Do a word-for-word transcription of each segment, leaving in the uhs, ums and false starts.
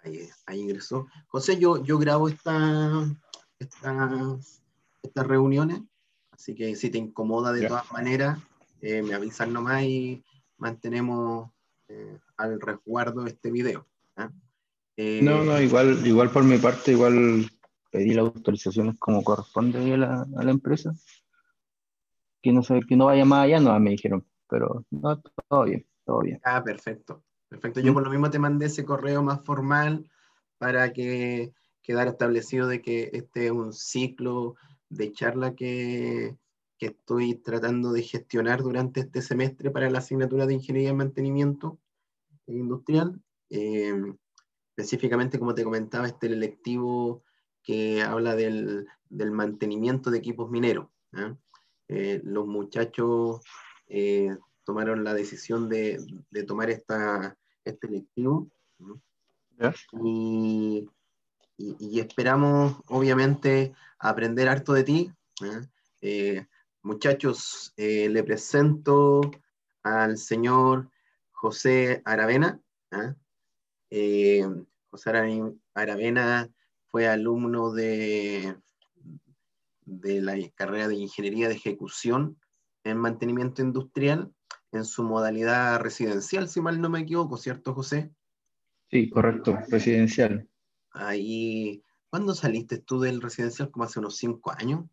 Ahí, ahí ingresó. José, yo, yo grabo esta, esta- estas reuniones, así que si te incomoda de Ya. todas maneras, eh, me avisan nomás y mantenemos eh, al resguardo este video. ¿Ah? No, Eh, no, igual, igual por mi parte, igual pedí las autorizaciones como corresponde ahí a la, a la empresa. Que no, se, que no vaya más allá, no, me dijeron. Pero no, todo bien, todo bien. ah, perfecto. Perfecto. Yo ¿Mm? por lo mismo te mandé ese correo más formal para que quedara establecido de que este es un ciclo de charla que, que estoy tratando de gestionar durante este semestre para la asignatura de Ingeniería y Mantenimiento Industrial. Eh, específicamente, como te comentaba, este es el electivo que habla del, del mantenimiento de equipos mineros. ¿Ah? Eh, los muchachos eh, tomaron la decisión de, de tomar esta, este electivo, ¿no? ¿Ya? y, y, y esperamos, obviamente, aprender harto de ti. ¿Ah? Eh, muchachos, eh, le presento al señor José Aravena. ¿Ah? Eh, José Aravena fue alumno de, de la carrera de Ingeniería de Ejecución en Mantenimiento Industrial en su modalidad residencial, si mal no me equivoco, ¿cierto, José? Sí, correcto, residencial. Ahí, ¿cuándo saliste tú del residencial? Como hace unos cinco años.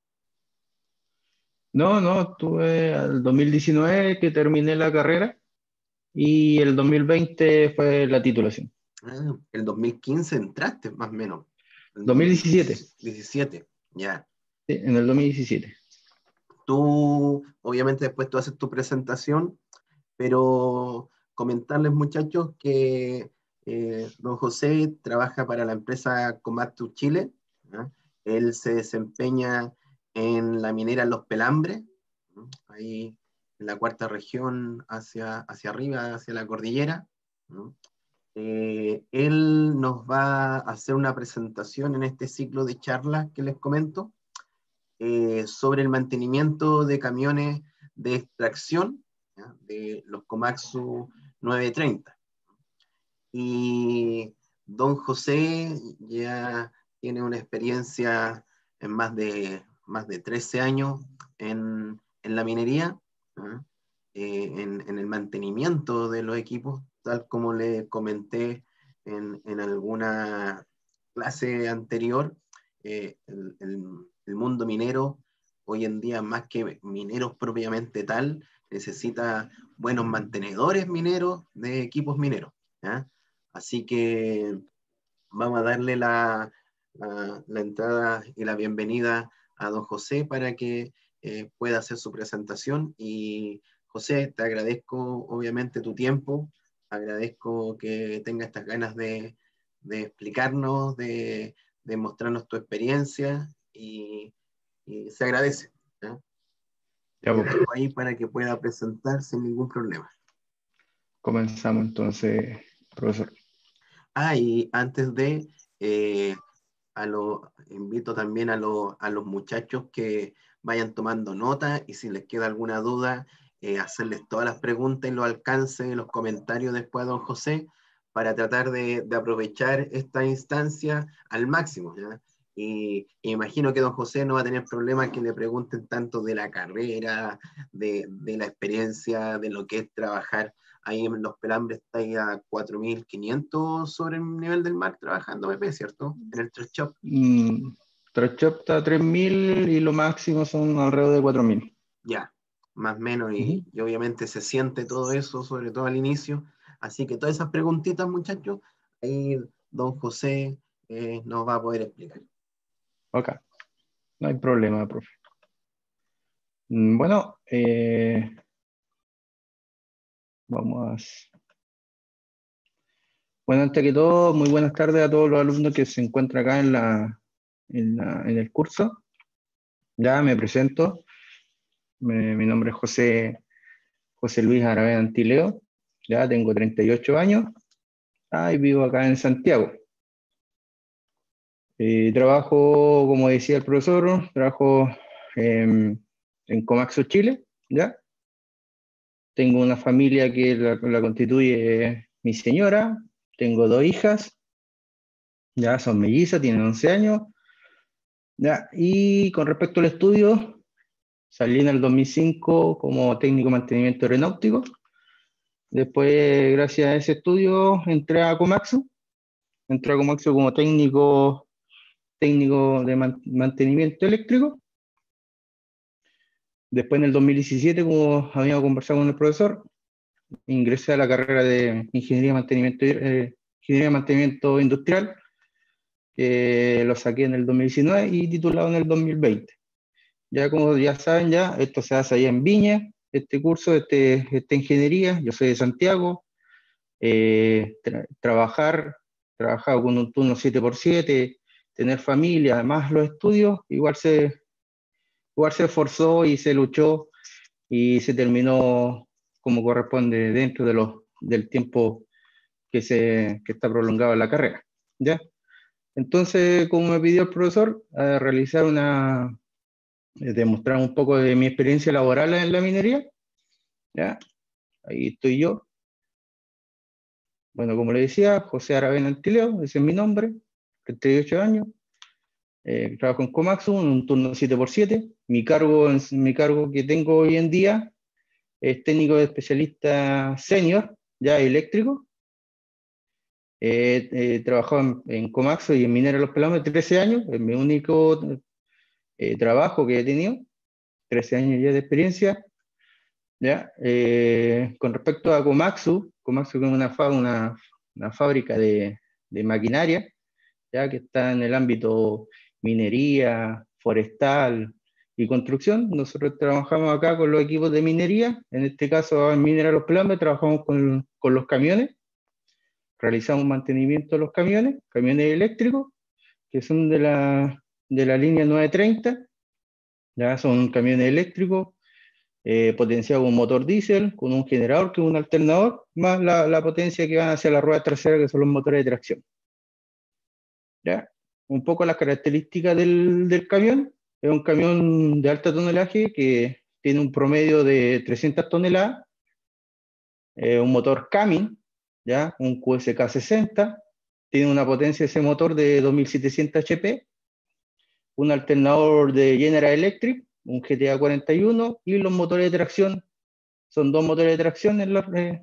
No, no, tuve al dos mil diecinueve que terminé la carrera y el dos mil veinte fue la titulación. Ah, el dos mil quince entraste, más o menos. El dos mil diecisiete, dos mil diecisiete, ya. sí, en el dos mil diecisiete. Tú, obviamente, después tú haces tu presentación, pero comentarles, muchachos, que eh, don José trabaja para la empresa Komatsu Chile. ¿Ah? Él se desempeña en la minera Los Pelambres, ¿no? Ahí en la cuarta región hacia, hacia arriba, hacia la cordillera, ¿no? Eh, él nos va a hacer una presentación en este ciclo de charlas que les comento eh, sobre el mantenimiento de camiones de extracción, ¿ya? De los Komatsu novecientos treinta. Y don José ya tiene una experiencia en más de, más de trece años en, en la minería, ¿ah? Eh, en, en, el mantenimiento de los equipos, tal como le comenté en, en alguna clase anterior. Eh, el, el, el mundo minero hoy en día, más que mineros propiamente tal, necesita buenos mantenedores mineros de equipos mineros. ¿Ya? Así que vamos a darle la, la, la entrada y la bienvenida a don José para que eh, pueda hacer su presentación. Y José, te agradezco obviamente tu tiempo, agradezco que tenga estas ganas de, de explicarnos, de, de, mostrarnos tu experiencia y, y se agradece. ¿Ya? Ya, Lo pues, dejo ahí para que pueda presentar sin ningún problema. comenzamos entonces, profesor. Ah, y antes de, eh, a lo, invito también a, lo, a los muchachos que vayan tomando nota y si les queda alguna duda, eh, hacerles todas las preguntas y los alcances, los comentarios después a don José para tratar de, de aprovechar esta instancia al máximo. ¿Ya? Y, y imagino que don José no va a tener problemas que le pregunten tanto de la carrera, de, de la experiencia, de lo que es trabajar ahí en Los Pelambres. Está ahí a cuatro mil quinientos sobre el nivel del mar trabajando B P, ¿cierto? En el Tres Shop. Mm, Trashop está a tres mil y lo máximo son alrededor de cuatro mil. Ya, más o menos, Ujú. y, y obviamente se siente todo eso, sobre todo al inicio. Así que todas esas preguntitas, muchachos, ahí don José eh, nos va a poder explicar. Ok, no hay problema, profe. Mm, Bueno, eh, vamos a... Bueno, antes que todo, muy buenas tardes a todos los alumnos que se encuentran acá en la, en la- en el curso. Ya me presento. Me- mi nombre es José, José Luis Aravena Antileo. Ya tengo treinta y ocho años. Ah, y vivo acá en Santiago. Eh, trabajo, como decía el profesor, trabajo em, en Comaxo Chile. ¿Ya? Tengo una familia que la, la constituye mi señora. Tengo dos hijas ya son mellizas, tienen once años. Ya, y con respecto al estudio, salí en el dos mil cinco como técnico de mantenimiento aeronáutico. Después, gracias a ese estudio, entré a Komatsu. Entré a Komatsu como técnico, técnico de man- mantenimiento eléctrico. Después, en el dos mil diecisiete, como habíamos conversado con el profesor, ingresé a la carrera de Ingeniería de Mantenimiento, eh, Ingeniería de Mantenimiento Industrial, que lo saqué en el dos mil diecinueve y titulado en el dos mil veinte. Ya como ya saben, ya esto se hace allá en Viña, este curso, este, esta ingeniería. Yo soy de Santiago. eh, tra- trabajar, trabajar con un turno siete por siete, tener familia, además los estudios, igual se, igual se esforzó y se luchó y se terminó como corresponde dentro de los, del tiempo que, se, que está prolongado en la carrera. ¿Ya? Entonces, como me pidió el profesor, a realizar una, eh, demostrar un poco de mi experiencia laboral en la minería, ¿ya? Ahí estoy yo. Bueno, como le decía, José Aravena Antileo, ese es mi nombre, treinta y ocho años. Eh, trabajo en Komatsu en un turno siete por siete. Mi cargo, mi cargo que tengo hoy en día es técnico de especialista senior, ya eléctrico. Eh, he trabajado en, en Komatsu y en Minera Los Pelados de trece años, es mi único eh, trabajo que he tenido, trece años ya de experiencia. ¿Ya? Eh, con respecto a Komatsu, Komatsu es una, fa una, una fábrica de, de maquinaria, ya que está en el ámbito minería, forestal y construcción. Nosotros trabajamos acá con los equipos de minería, en este caso en Minera Los Pelames trabajamos con, con los camiones, realizamos mantenimiento de los camiones, camiones eléctricos, que son de la, de la línea nueve treinta, ya son camiones eléctricos, eh, potenciado con un motor diésel, con un generador que es un alternador, más la, la potencia que van hacia la rueda trasera, que son los motores de tracción. ¿Ya? Un poco las características del, del camión. Es un camión de alta tonelaje que tiene un promedio de trescientas toneladas, eh, un motor Cummins, ¿ya? Un Q S K sesenta, tiene una potencia de ese motor de dos mil setecientos H P, un alternador de General Electric, un G T A cuarenta y uno, y los motores de tracción, son dos motores de tracción, en los, eh,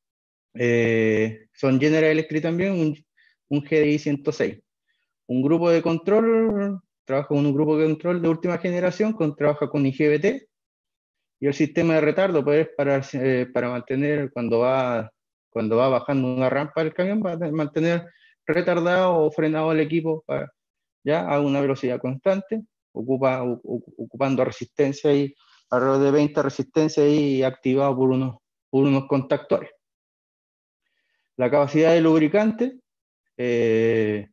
eh, son General Electric también, un, un G D I ciento seis. Un grupo de control, trabaja con un grupo de control de última generación, con, trabaja con I G B T, y el sistema de retardo pues, para, eh, para mantener, cuando va, cuando va bajando una rampa del camión, va a mantener retardado o frenado el equipo para, ya a una velocidad constante, ocupa, u, ocupando resistencia y alrededor de veinte resistencias y activado por unos, por unos contactores. La capacidad de lubricante, eh,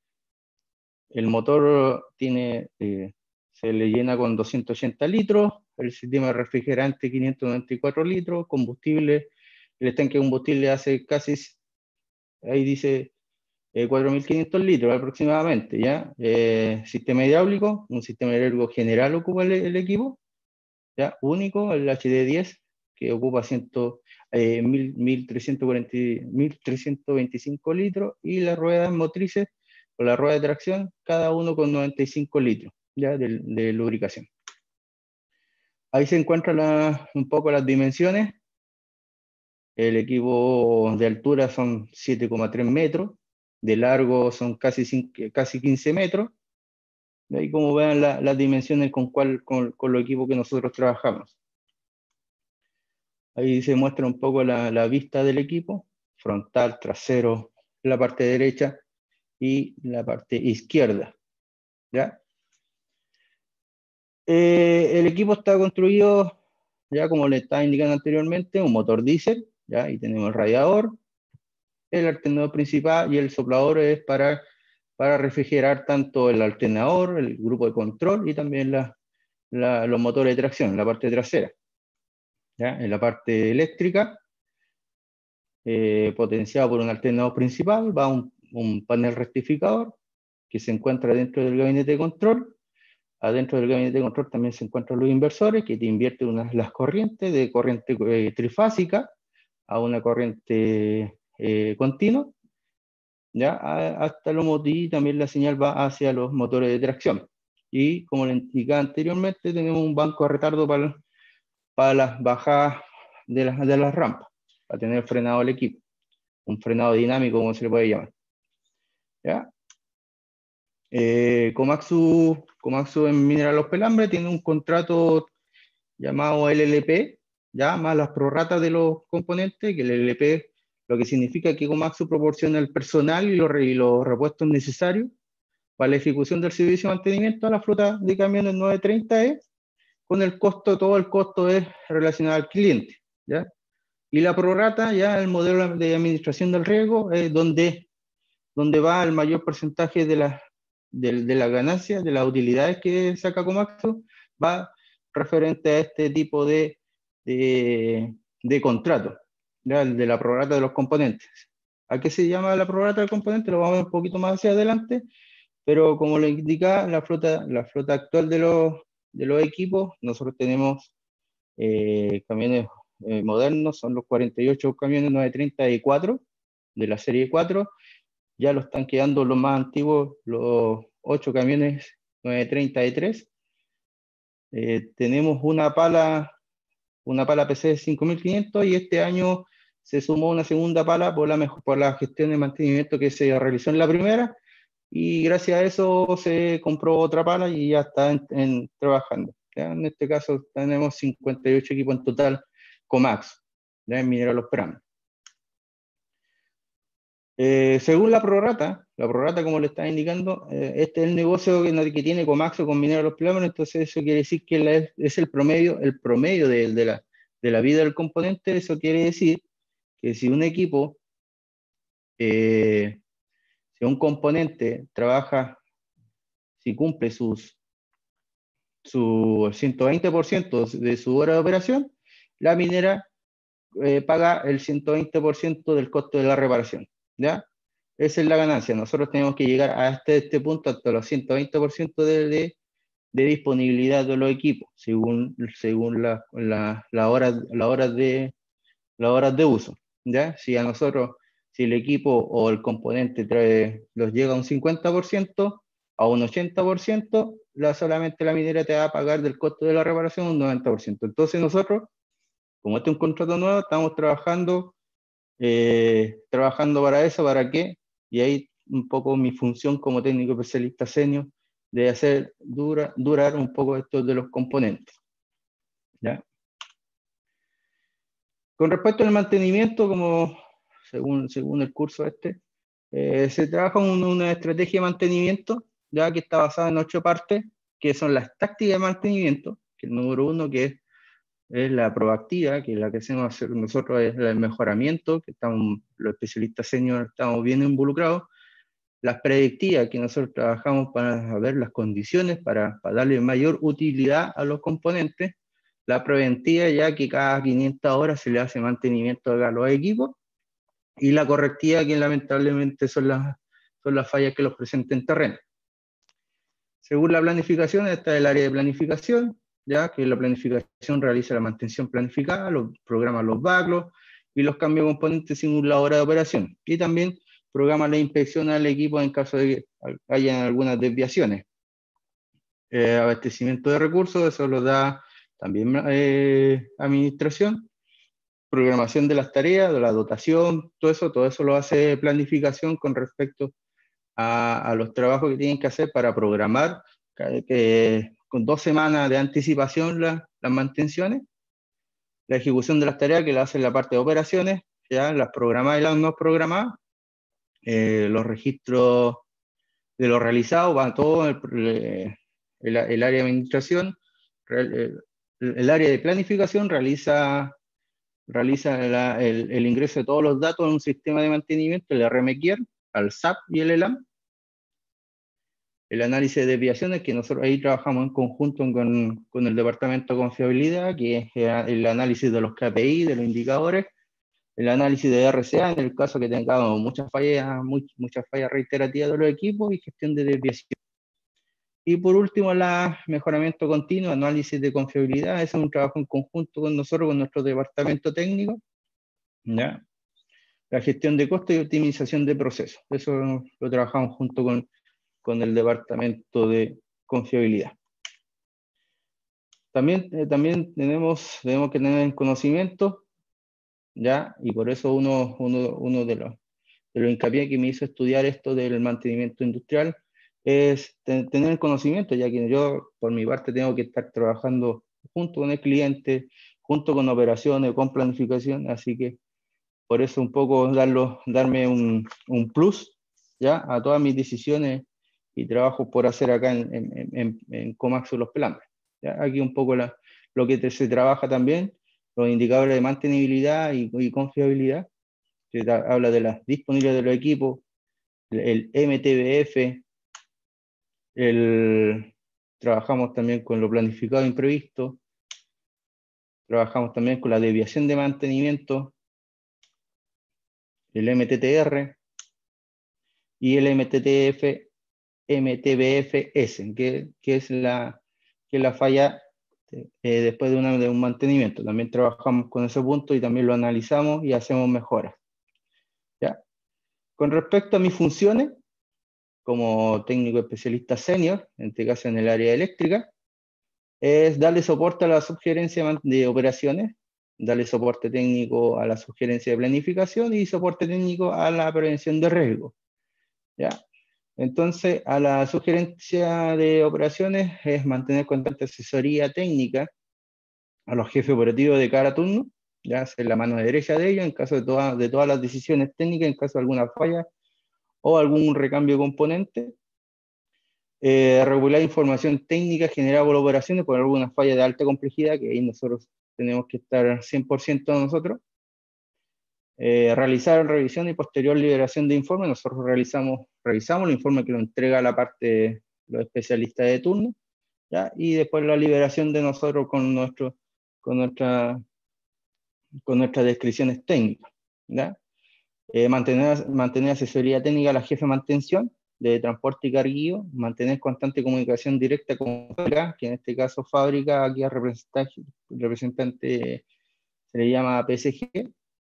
el motor tiene, eh, se le llena con doscientos ochenta litros, el sistema de refrigerante quinientos noventa y cuatro litros, combustible, el tanque de combustible hace casi, ahí dice eh, cuatro mil quinientos litros aproximadamente, ¿ya? Eh, sistema hidráulico, un sistema hidráulico general ocupa el, el equipo, ¿ya? Único, el H D diez, que ocupa cien, eh, mil trescientos veinticinco litros, y las ruedas motrices con la rueda de tracción, cada uno con noventa y cinco litros, ¿ya? De, de lubricación. Ahí se encuentran la, un poco las dimensiones. El equipo de altura son siete coma tres metros, de largo son casi, cinco, casi quince metros. De ahí como vean la, las dimensiones con, cual, con, con los equipos que nosotros trabajamos. Ahí se muestra un poco la, la vista del equipo, frontal, trasero, la parte derecha y la parte izquierda. ¿Ya? Eh, el equipo está construido, ya como le estaba indicando anteriormente, un motor diésel, ¿ya? Y tenemos el radiador, el alternador principal, y el soplador es para, para refrigerar tanto el alternador, el grupo de control y también la, la, los motores de tracción, la parte trasera. ¿Ya? En la parte eléctrica, eh, potenciado por un alternador principal, va un, un panel rectificador que se encuentra dentro del gabinete de control. Adentro del gabinete de control también se encuentran los inversores que te invierten unas, las corrientes de corriente eh, trifásica a una corriente eh, continua. ya hasta los motores, y también la señal va hacia los motores de tracción. Y como le indicaba anteriormente, tenemos un banco de retardo para, para las bajadas de las, de las rampas, para tener frenado el equipo, un frenado dinámico, como se le puede llamar. ¿Ya? Eh, Komatsu, Komatsu en Mineral Los Pelambres tiene un contrato llamado L L P, ya más las prorratas de los componentes, que el L L P lo que significa que Komatsu proporciona el personal y los, y los repuestos necesarios para la ejecución del servicio de mantenimiento a la flota de camiones nueve treinta E, con el costo, todo el costo es relacionado al cliente, ¿ya? Y la prorrata, ya el modelo de administración del riesgo, es donde, donde va el mayor porcentaje de las de, de la ganancias, de las utilidades que saca Komatsu, va referente a este tipo de, de, de contrato, ¿ya? El de la prorrata de los componentes. ¿A qué se llama la prorrata del componente? Lo vamos a ver un poquito más hacia adelante, pero como le indica la flota, la flota actual de los, de los equipos, nosotros tenemos eh, camiones eh, modernos, son los cuarenta y ocho camiones nueve treinta y cuatro de la serie cuatro, ya lo están quedando los más antiguos, los ocho camiones nueve treinta y tres. Eh, tenemos una pala, una pala P C cinco mil quinientos, y este año se sumó una segunda pala por la, mejor, por la gestión de mantenimiento que se realizó en la primera, y gracias a eso se compró otra pala y ya está en, en, trabajando. ¿Ya? En este caso tenemos cincuenta y ocho equipos en total Komatsu, ya en Mineral Los Pelambres. Eh, según la prorrata, la prorrata como le estaba indicando, eh, este es el negocio que, que tiene Komatsu con Mineral Los Pelambres, entonces eso quiere decir que la, es el promedio, el promedio de, de, la, de la vida del componente. Eso quiere decir que si un equipo, eh, si un componente trabaja, si cumple sus su ciento veinte por ciento de su hora de operación, la minera eh, paga el ciento veinte por ciento del costo de la reparación, ¿ya? Esa es la ganancia. Nosotros tenemos que llegar a este, este punto, hasta los ciento veinte por ciento de, de, de disponibilidad de los equipos, según, según la, la, la hora, la hora de, las horas de uso, ¿ya? Si a nosotros, si el equipo o el componente trae, los llega a un cincuenta por ciento, a un ochenta por ciento, la, solamente la minera te va a pagar del costo de la reparación un noventa por ciento. Entonces nosotros, como este es un contrato nuevo, estamos trabajando, eh, trabajando para eso. ¿Para qué? Y ahí un poco mi función como técnico especialista senior, de hacer dura, durar un poco esto de los componentes, ¿ya? Con respecto al mantenimiento, como según, según el curso este, eh, se trabaja un, una estrategia de mantenimiento, ya que está basada en ocho partes, que son las tácticas de mantenimiento, que el número uno, que es, es la proactiva, que es la que hacemos nosotros, es el mejoramiento, que estamos, los especialistas senior estamos bien involucrados. Las predictivas, que nosotros trabajamos para ver las condiciones, para, para darle mayor utilidad a los componentes. La preventiva, ya que cada quinientas horas se le hace mantenimiento a los equipos. Y la correctiva, que lamentablemente son las, son las fallas que los presenta en terreno. Según la planificación, está el área de planificación, ya que la planificación realiza la mantención planificada, los, programa los backlogs y los cambios de componentes según la hora de operación. Y también programa la inspección al equipo en caso de que haya algunas desviaciones. Eh, abastecimiento de recursos, eso lo da también eh, administración. Programación de las tareas, de la dotación, todo eso, todo eso lo hace planificación con respecto a, a los trabajos que tienen que hacer para programar que, que, con dos semanas de anticipación la, las mantenciones. La ejecución de las tareas, que la hace la parte de operaciones, ya las programadas y las no programadas. Eh, los registros de lo realizado va todo el, el, el área de administración. El, el área de planificación realiza realiza la, el, el ingreso de todos los datos en un sistema de mantenimiento, el R M Kier, al S A P y el E L A M. El análisis de desviaciones, que nosotros ahí trabajamos en conjunto con, con el departamento de confiabilidad, que es el análisis de los K P I, de los indicadores, el análisis de R C A, en el caso que tengamos muchas fallas, muy, muchas fallas reiterativas de los equipos, y gestión de desviación. Y por último, el mejoramiento continuo, análisis de confiabilidad. Ese es un trabajo en conjunto con nosotros, con nuestro departamento técnico, ¿ya? la gestión de costos y optimización de procesos. Eso lo trabajamos junto con, con el departamento de confiabilidad. También, eh, también tenemos, tenemos que tener conocimiento, ¿ya? Y por eso uno, uno, uno de los de lo hincapié que me hizo estudiar esto del mantenimiento industrial es te, tener conocimiento, ya que yo por mi parte tengo que estar trabajando junto con el cliente, junto con operaciones, con planificación, así que por eso un poco darlo, darme un, un plus, ¿ya? A todas mis decisiones y trabajos por hacer acá en, en, en, en Komatsu Los Pelambres, ¿ya? Aquí un poco la, lo que te, se trabaja también, los indicadores de mantenibilidad y, y confiabilidad, que habla de la disponibilidad de los equipos, el M T B F, el, trabajamos también con lo planificado e imprevisto, trabajamos también con la desviación de mantenimiento, el M T T R y el M T T F, M T B F S, que, que, es, la, que es la falla eh, después de, una, de un mantenimiento. También trabajamos con ese punto y también lo analizamos y hacemos mejoras. ¿Ya? Con respecto a mis funciones, como técnico especialista senior, en este caso en el área eléctrica, es darle soporte a la sugerencia de operaciones, darle soporte técnico a la sugerencia de planificación y soporte técnico a la prevención de riesgo. ¿Ya? Entonces, a la sugerencia de operaciones es mantener constante asesoría técnica a los jefes operativos de cada turno, ya ser la mano derecha de ellos en caso de, toda, de todas las decisiones técnicas, en caso de alguna falla o algún recambio de componente. Eh, regular información técnica generada por operaciones por alguna falla de alta complejidad, que ahí nosotros tenemos que estar cien por ciento nosotros. Eh, realizar revisión y posterior liberación de informes. Nosotros realizamos, revisamos el informe que lo entrega la parte, los especialistas de turno, ¿ya? Y después la liberación de nosotros con, nuestro, con, nuestra, con nuestras descripciones técnicas, ¿ya? Eh, mantener, mantener asesoría técnica a la jefe de mantención de transporte y carguillo, mantener constante comunicación directa con fábrica, que en este caso fábrica, aquí al representante, representante se le llama P S G,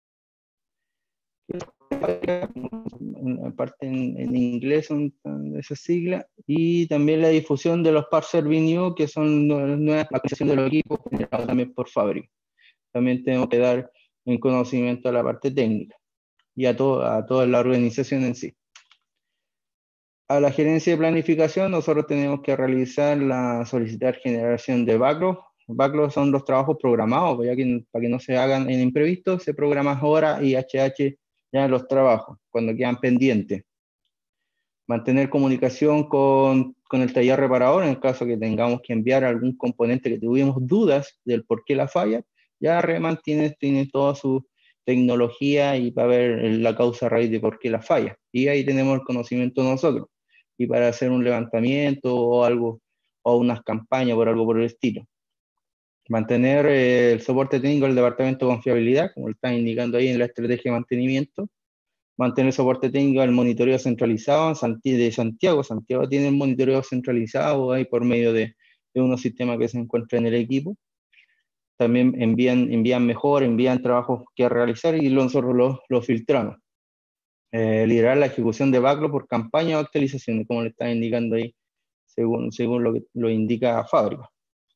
en parte en, en inglés son esas siglas, y también la difusión de los Parts Service New, que son nuevas actualizaciones de los equipos generados también por fábrica. También tenemos que dar un conocimiento a la parte técnica y a, todo, a toda la organización en sí. A la gerencia de planificación, nosotros tenemos que realizar la solicitar generación de backlog. Backlog son los trabajos programados, ya que, para que no se hagan en imprevisto, se programa hora y H H ya los trabajos, cuando quedan pendientes. Mantener comunicación con, con el taller reparador, en el caso que tengamos que enviar algún componente que tuvimos dudas del por qué la falla, ya Reman tiene, tiene toda su tecnología y para ver la causa raíz de por qué la falla. Y ahí tenemos el conocimiento nosotros. Y para hacer un levantamiento o algo, o unas campañas por algo por el estilo. Mantener eh, el soporte técnico del departamento de confiabilidad, como lo están indicando ahí en la estrategia de mantenimiento. Mantener el soporte técnico del monitoreo centralizado de Santiago. Santiago tiene un monitoreo centralizado ahí por medio de, de unos sistemas que se encuentran en el equipo. También envían, envían mejor, envían trabajos que realizar y nosotros los lo filtramos. Eh, liderar la ejecución de backlog por campaña o actualizaciones, como le están indicando ahí, según, según lo que lo indica fábrica.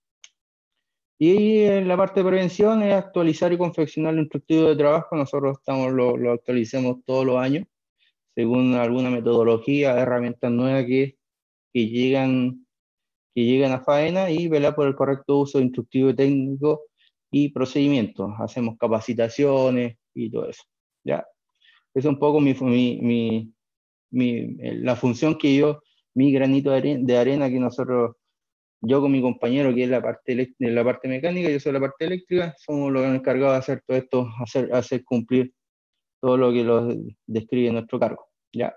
Y en la parte de prevención es actualizar y confeccionar el instructivo de trabajo. Nosotros estamos, lo, lo actualizamos todos los años, según alguna metodología, herramientas nuevas que, que, llegan, que llegan a faena, y velar por el correcto uso de instructivo técnico y procedimientos. Hacemos capacitaciones y todo eso, ¿ya? Es un poco mi, mi, mi, mi, la función que yo, mi granito de arena, de arena que nosotros, yo con mi compañero, que es la parte, la parte mecánica, yo soy la parte eléctrica, somos los encargados de hacer todo esto, hacer, hacer cumplir todo lo que lo describe nuestro cargo, ¿ya?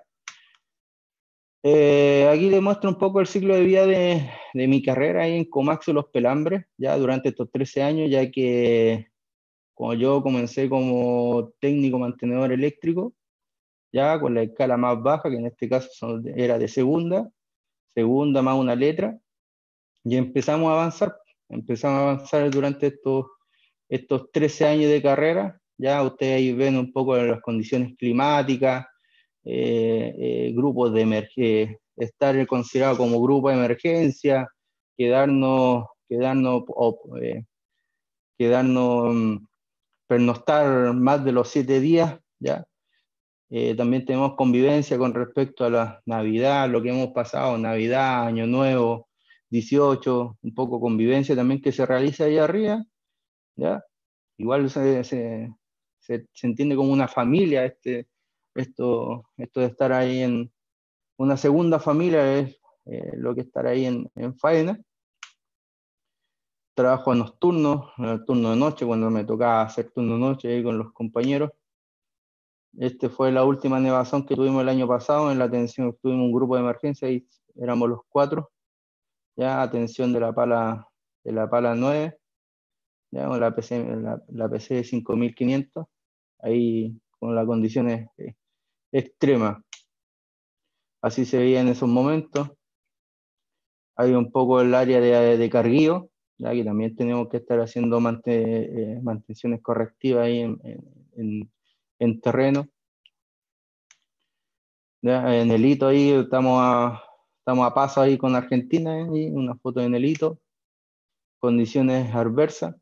Eh, aquí les muestro un poco el ciclo de vida de, de mi carrera ahí en Komatsu Los Pelambres, ya durante estos trece años, ya que cuando yo comencé como técnico mantenedor eléctrico, ya con la escala más baja, que en este caso son, era de segunda, segunda más una letra, y empezamos a avanzar, empezamos a avanzar durante estos, estos trece años de carrera, ya ustedes ahí ven un poco las condiciones climáticas, eh, eh, grupos de emergencia, estar considerado como grupo de emergencia, quedarnos, quedarnos, o, eh, quedarnos, mm, pernoctar más de los siete días, ¿ya? Eh, también tenemos convivencia con respecto a la Navidad, lo que hemos pasado, Navidad, Año Nuevo, dieciocho, un poco convivencia también que se realiza ahí arriba, ¿ya? Igual se, se, se, se entiende como una familia, este, esto, esto de estar ahí en una segunda familia es eh, lo que estar ahí en, en faena. Trabajo nocturno, en el turno de noche, cuando me tocaba hacer turno de noche ahí con los compañeros. Este fue la última nevazón que tuvimos el año pasado. En la atención tuvimos un grupo de emergencia y éramos los cuatro. Ya, atención de la pala, de la pala nueve, ya, con la P C, la, la P C cinco mil quinientos, ahí con las condiciones eh, extremas. Así se veía en esos momentos. Hay un poco el área de, de carguío, ya que también tenemos que estar haciendo mante, eh, mantenciones correctivas ahí en, en, en terreno. Ya, en el hito ahí estamos a, estamos a paso ahí con Argentina, ¿eh? Una foto en el hito, condiciones adversas,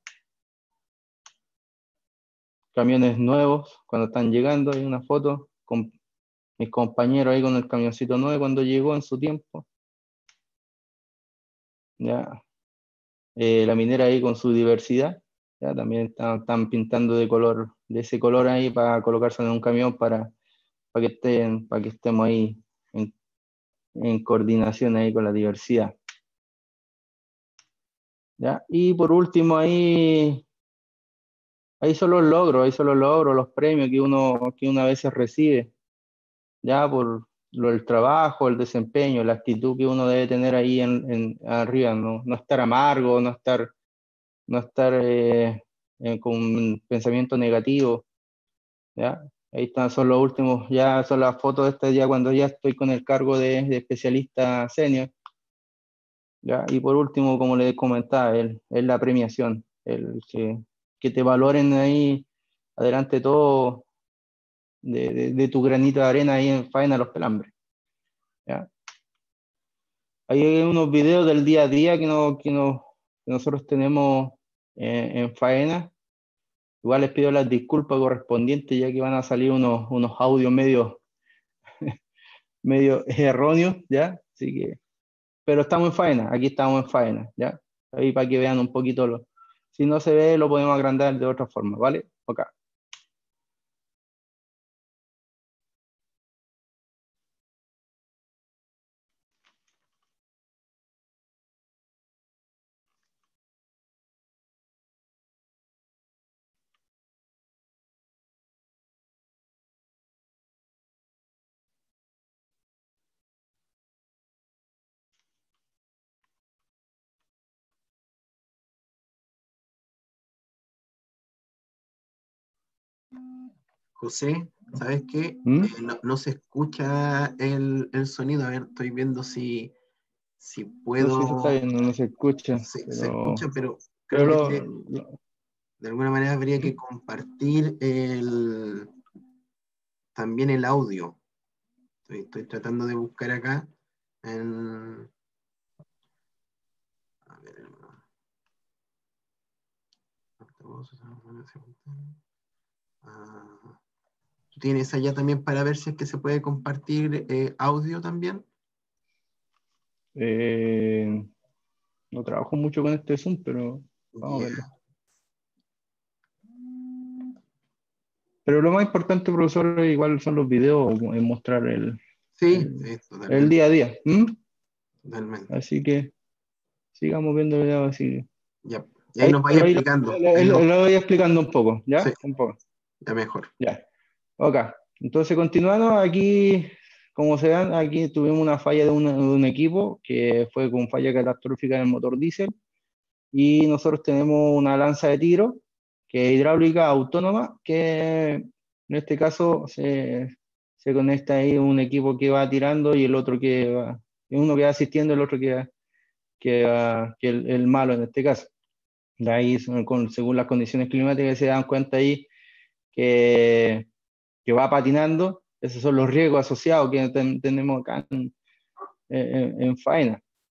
camiones nuevos cuando están llegando, hay una foto con mis compañeros ahí con el camioncito nuevo cuando llegó en su tiempo. Ya. Eh, la minera ahí con su diversidad, ya también están, están pintando de color, de ese color ahí para colocarse en un camión para, para que estén, para que estemos ahí en, en coordinación ahí con la diversidad. ¿Ya? Y por último ahí, ahí son los logros, ahí son los logros, los premios que uno, que uno a veces recibe, ya por lo, el trabajo, el desempeño, la actitud que uno debe tener ahí en, en arriba, ¿no? No estar amargo, no estar, no estar eh, eh, con un pensamiento negativo, ¿ya? Ahí están, son los últimos, ya son las fotos de este día cuando ya estoy con el cargo de, de especialista senior, ¿ya? Y por último, como les comentaba, el, es la premiación, el que, que te valoren ahí, adelante todo, de, de, de tu granito de arena ahí en Faena Los Pelambres, ¿ya? Hay unos videos del día a día que, no, que, no, que nosotros tenemos eh, en Faena. Igual les pido las disculpas correspondientes, ya que van a salir unos, unos audios medio, medio erróneos, ¿ya? Así que, pero estamos en faena, aquí estamos en faena, ¿ya? Ahí para que vean un poquito lo. Si no se ve, lo podemos agrandar de otra forma, ¿vale? Ok. José, ¿sabes qué? ¿Mm? Eh, no, no se escucha el, el sonido. A ver, estoy viendo si, si No sé si se está puedo. viendo, no se escucha, Se, se pero, escucha, pero pero creo que lo, te- lo- de alguna manera habría ¿Mm? que compartir el, también el audio. Estoy, estoy tratando de buscar acá. En, a ver, ah, ¿tú tienes allá también para ver si es que se puede compartir eh, audio también? eh, no trabajo mucho con este Zoom, pero vamos a Ya, verlo. Pero lo más importante, profesor, igual son los videos, es mostrar el, sí, el, sí, el totalmente, día a día. ¿Mm? totalmente. Así que sigamos viendo el video así. Ya, y ahí Ahí, nos vaya pero ahí lo, explicando. Ahí lo- nos, lo voy explicando un poco, sí, ¿ya? Un poco, ya mejor. ya. Ok, entonces continuando, aquí, como se ven, aquí tuvimos una falla de un, de un equipo que fue con falla catastrófica del motor diésel y nosotros tenemos una lanza de tiro que es hidráulica autónoma que en este caso se, se conecta ahí un equipo que va tirando y el otro que va, uno que va asistiendo, el otro que va, que, va- que el, el malo en este caso. De ahí, con, según las condiciones climáticas, se dan cuenta ahí que, que va patinando. Esos son los riesgos asociados que ten, tenemos acá en, en, en faena.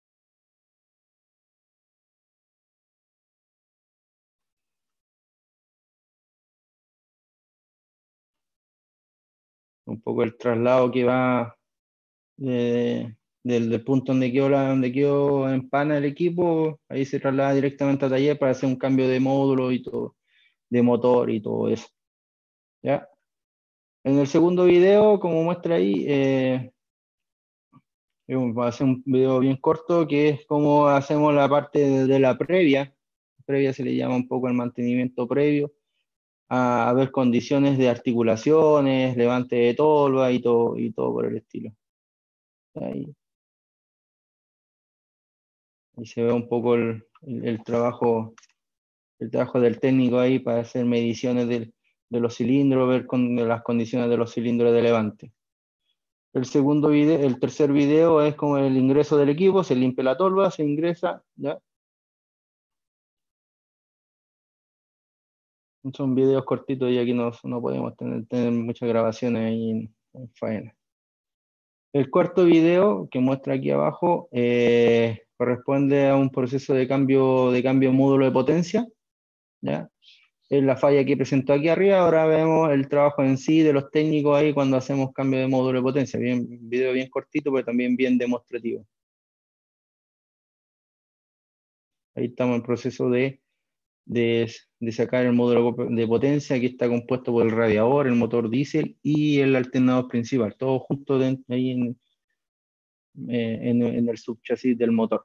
Un poco el traslado que va de, del, del punto donde quedó, la, donde quedó en pana el equipo, ahí se traslada directamente a taller para hacer un cambio de módulo y todo, de motor y todo eso. ¿Ya? En el segundo video, como muestra ahí, eh, va a ser un video bien corto, que es como hacemos la parte de, de la previa. Previa se le llama un poco el mantenimiento previo, a, a ver condiciones de articulaciones, levante de tolva y todo, y todo por el estilo. Ahí, ahí se ve un poco el, el, el trabajo, el trabajo del técnico ahí para hacer mediciones de, de los cilindros, ver con, de las condiciones de los cilindros de levante. El segundo video, el tercer video es como el ingreso del equipo, se limpia la tolva, se ingresa, ¿ya? Son videos cortitos y aquí no, no podemos tener, tener muchas grabaciones ahí en, en faena. El cuarto video que muestra aquí abajo eh, corresponde a un proceso de cambio de cambio de módulo de potencia, ¿ya? Es la falla que presentó aquí arriba. Ahora vemos el trabajo en sí de los técnicos ahí cuando hacemos cambio de módulo de potencia. Bien, video bien cortito, pero también bien demostrativo. Ahí estamos en proceso de, de, de sacar el módulo de potencia, que está compuesto por el radiador, el motor diésel y el alternador principal, todo junto de, ahí en, eh, en, en el subchasis del motor.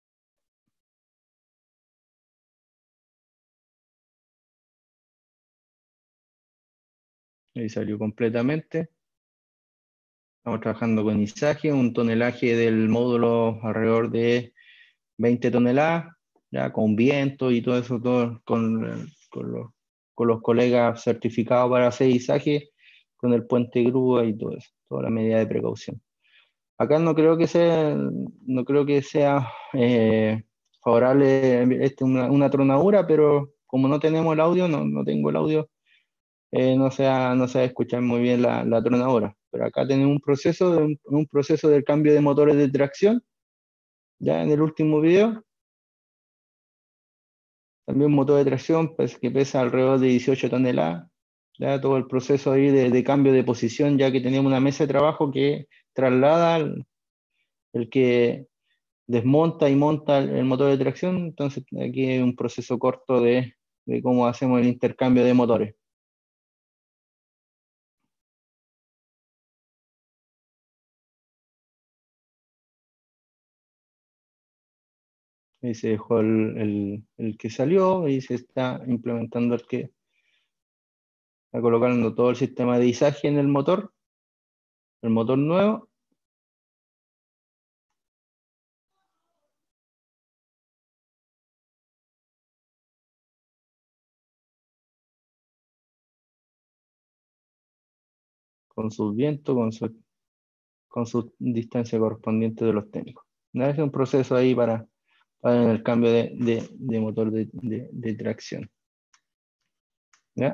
Ahí salió completamente. Estamos trabajando con izaje, un tonelaje del módulo alrededor de veinte toneladas, ya con viento y todo eso, todo con, con, los, con los colegas certificados para hacer izaje, con el puente grúa y todo eso, toda la medida de precaución. Acá no creo que sea, no creo que sea eh, favorable este, una, una tronadura, pero como no tenemos el audio, no, no tengo el audio, eh, no se va no se va a escuchar muy bien la, la tronadura. Pero acá tenemos un proceso, de, un, un proceso del cambio de motores de tracción, ya en el último video. También un motor de tracción pues, que pesa alrededor de dieciocho toneladas. Ya todo el proceso ahí de, de cambio de posición, ya que tenemos una mesa de trabajo que traslada el, el que desmonta y monta el, el motor de tracción. Entonces aquí hay un proceso corto de, de cómo hacemos el intercambio de motores. Ahí se dejó el, el, el que salió y se está implementando el que está colocando todo el sistema de izaje en el motor, el motor nuevo. Con sus vientos, con su, con su distancia correspondiente de los técnicos. Es un proceso ahí para, para el cambio de, de, de motor de, de, de tracción. ¿Ya?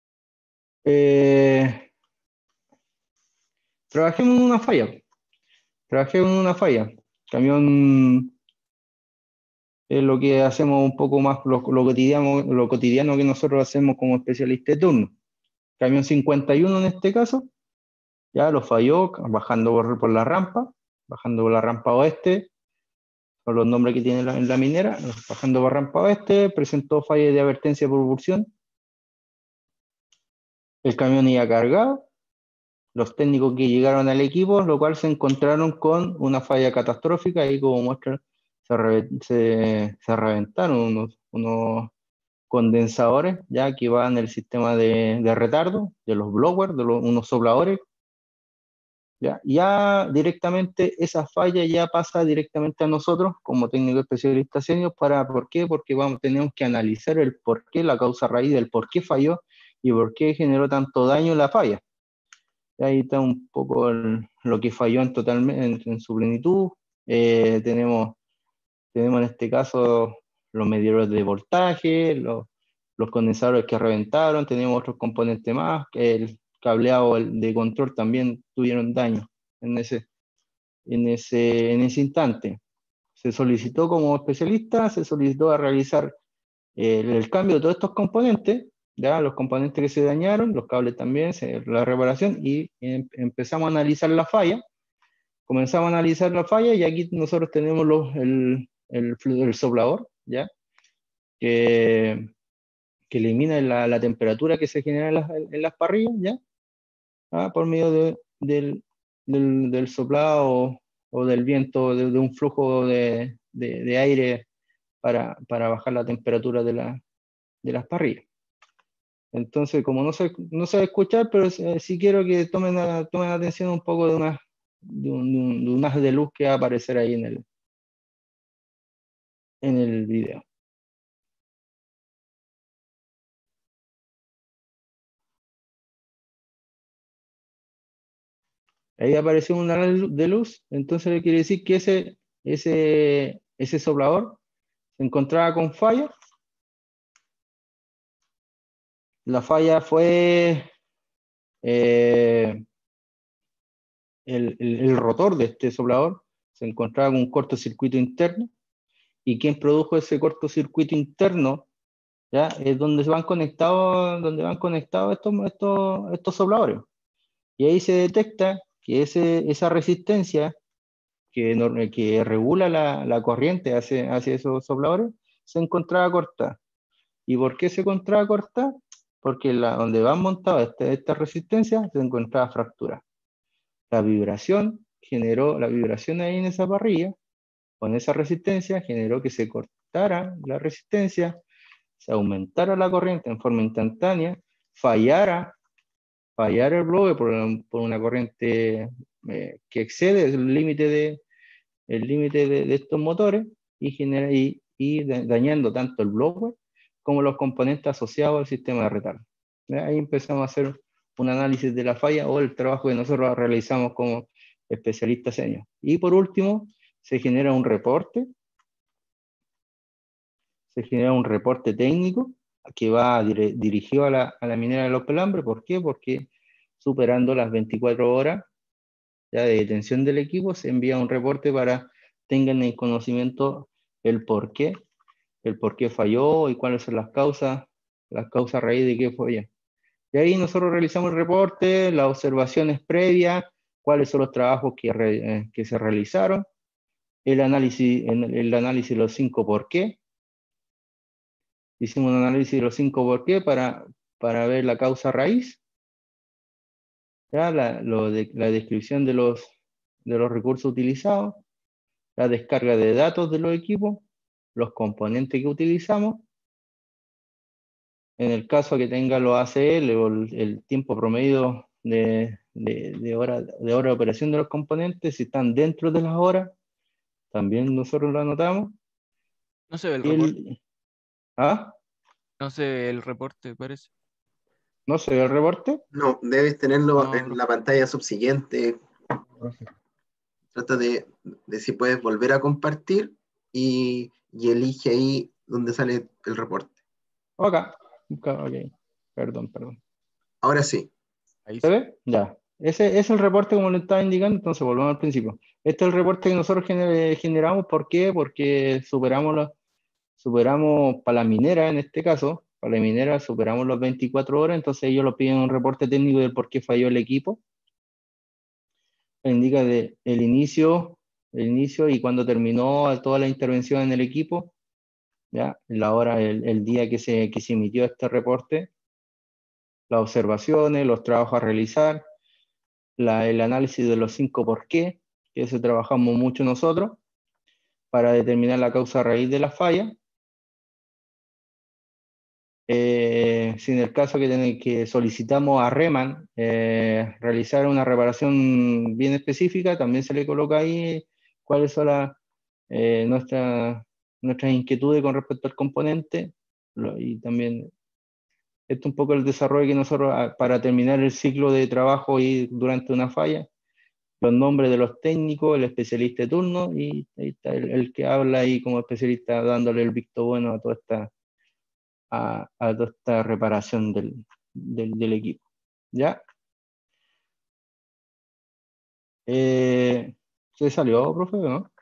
Eh, trabajemos en una falla. Trabajemos en una falla. Camión es lo que hacemos un poco más, lo, lo, cotidiano, lo cotidiano que nosotros hacemos como especialistas de turno. Camión cincuenta y uno en este caso, ya lo falló bajando por, por la rampa, bajando por la rampa oeste, con los nombres que tiene la, en la minera, bajando por rampa oeste, presentó falla de advertencia de propulsión. El camión iba cargado, los técnicos que llegaron al equipo, lo cual se encontraron con una falla catastrófica, y como muestran, se, re, se, se reventaron unos, unos condensadores, ya que van en el sistema de, de retardo, de los blowers, de los, unos sopladores. Ya, ya directamente esa falla ya pasa directamente a nosotros como técnicos especialistas senior. ¿Para por qué? Porque vamos, tenemos que analizar el por qué, la causa raíz del por qué falló y por qué generó tanto daño la falla. Y ahí está un poco el, lo que falló en, totalmente, en, en su plenitud. Eh, tenemos, tenemos en este caso los medidores de voltaje, los, los condensadores que reventaron, teníamos otros componentes más, el cableado de control también tuvieron daño en ese, en ese, en ese instante. Se solicitó como especialista, se solicitó a realizar el, el cambio de todos estos componentes, ya los componentes que se dañaron, los cables también, se, la reparación, y em, empezamos a analizar la falla. Comenzamos a analizar la falla y aquí nosotros tenemos los, el, el, el soplador, ¿ya? Que, que elimina la, la temperatura que se genera en las, en las parrillas, ¿ya? Ah, por medio de, del, del, del soplado o, o del viento, de, de un flujo de, de, de aire para, para bajar la temperatura de, la, de las parrillas. Entonces, como no sé, no sé escuchar, pero sí, sí quiero que tomen, a, tomen atención un poco de, una, de, un, de, un, de un haz de luz que va a aparecer ahí en el, en el video. Ahí apareció un haz de luz, entonces le quiere decir que ese, ese, ese soplador se encontraba con falla. La falla fue eh, el, el, el rotor de este soplador, se encontraba con un cortocircuito interno, y quien produjo ese cortocircuito interno, ¿ya? Es donde se van conectados, donde van conectados estos, estos, estos sopladores. Y ahí se detecta que ese, esa resistencia que, que regula la, la corriente hacia, hacia esos sopladores se encontraba cortada. ¿Y por qué se encontraba cortada? Porque la, donde van montadas esta, esta resistencia se encontraba fracturada. La vibración generó, la vibración ahí en esa parrilla, con esa resistencia, generó que se cortara la resistencia, se aumentara la corriente en forma instantánea, fallara, fallara el bloque por, por una corriente eh, que excede el límite de, el límite de, de estos motores y, genera, y, y dañando tanto el bloque como los componentes asociados al sistema de retardo. Ahí empezamos a hacer un análisis de la falla o el trabajo que nosotros realizamos como especialistas senior. Y por último, se genera un reporte, se genera un reporte técnico que va dire, dirigido a la, a la minera de Los Pelambres. ¿Por qué? Porque superando las veinticuatro horas ya de detención del equipo, se envía un reporte para tengan en conocimiento el por qué, el por qué falló y cuáles son las causas, las causas a raíz de qué falló. Y ahí nosotros realizamos el reporte, las observaciones previas, cuáles son los trabajos que, re, eh, que se realizaron, el análisis, el, el análisis de los cinco por qué. Hicimos un análisis de los cinco por qué para, para ver la causa raíz. ¿Ya? La, lo de, la descripción de los, de los recursos utilizados, la descarga de datos de los equipos, los componentes que utilizamos. En el caso que tenga los A C L o el, el tiempo promedio de, de, de, hora, de hora de operación de los componentes, si están dentro de las horas, también nosotros lo anotamos. No se ve el el, reporte. ¿Ah? No se ve el reporte, parece. ¿No se ve el reporte? No, debes tenerlo No, en bro. la pantalla subsiguiente. Trata de, de si puedes volver a compartir y, y elige ahí donde sale el reporte. Acá. Ok, perdón, perdón. Ahora sí. Ahí ¿Se sí. ve? Ya. Ese es el reporte como le estaba indicando, entonces volvamos al principio. Este es el reporte que nosotros gener generamos. ¿Por qué? Porque superamos, la, superamos para la minera, en este caso, para la minera superamos las veinticuatro horas, entonces ellos lo piden un reporte técnico del por qué falló el equipo. Indica de, el inicio, el inicio y cuando terminó toda la intervención en el equipo, ya, la hora, el, el día que se, que se emitió este reporte, las observaciones, los trabajos a realizar, la, el análisis de los cinco por qué, que eso trabajamos mucho nosotros, para determinar la causa raíz de la falla. Eh, si en el caso que, que solicitamos a Reman eh, realizar una reparación bien específica, también se le coloca ahí cuáles son las eh, nuestra, nuestras inquietudes con respecto al componente, lo, y también esto un poco el desarrollo que nosotros, para terminar el ciclo de trabajo y durante una falla, los nombres de los técnicos, el especialista de turno, y ahí está el, el que habla ahí como especialista dándole el visto bueno a toda esta, a, a toda esta reparación del, del, del equipo. ¿Ya? Eh, ¿Se salió, profe, o no?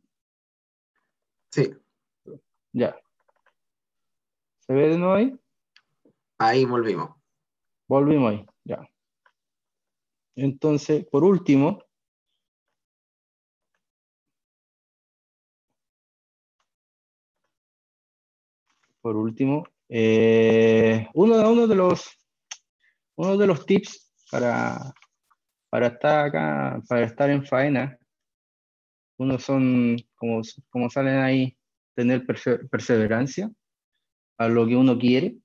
Sí, Ya. ¿Se ve de nuevo ahí? ahí volvimos. Volvimos ahí, ya. Entonces, por último, por último, eh, uno, uno de los, uno de los tips para, para estar acá, para estar en faena, uno son, como, como salen ahí, tener perse- perseverancia a lo que uno quiere,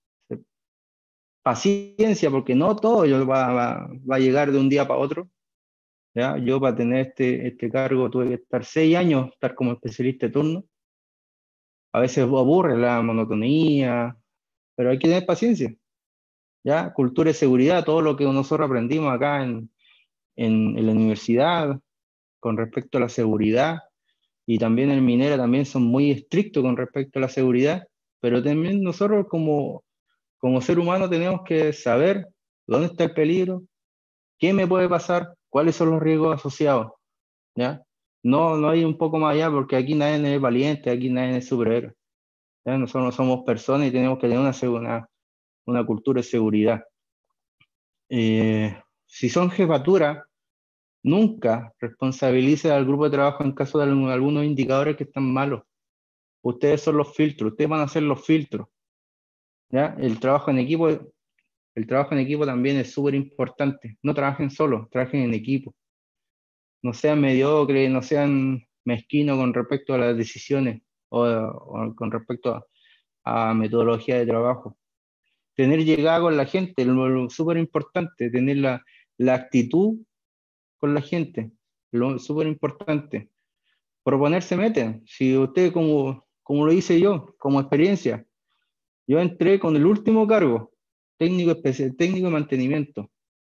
paciencia, porque no todo yo va, va, va a llegar de un día para otro. ¿Ya? Yo para tener este, este cargo tuve que estar seis años, estar como especialista de turno. A veces aburre la monotonía, pero hay que tener paciencia. ¿Ya? Cultura de seguridad, todo lo que nosotros aprendimos acá en, en, en la universidad con respecto a la seguridad, y también en minera también son muy estrictos con respecto a la seguridad, pero también nosotros como, como ser humano tenemos que saber dónde está el peligro, qué me puede pasar, cuáles son los riesgos asociados. ¿Ya? No, no hay un poco más allá, porque aquí nadie es valiente, aquí nadie es superhéroe. ¿Ya? Nosotros somos personas y tenemos que tener una, una, una cultura de seguridad. Eh, si son jefaturas, nunca responsabilice al grupo de trabajo en caso de algún- algunos indicadores que están malos. Ustedes son los filtros, ustedes van a ser los filtros. ¿Ya? El trabajo en equipo, el trabajo en equipo también es súper importante. No trabajen solos, trabajen en equipo. No sean mediocres, no sean mezquinos con respecto a las decisiones o, o con respecto a, a metodología de trabajo. Tener llegada con la gente, lo, lo súper importante, tener la, la actitud con la gente, lo súper importante. Proponerse meten. Si usted, como, como lo hice yo, como experiencia, yo entré con el último cargo, técnico especial, técnico de mantenimiento.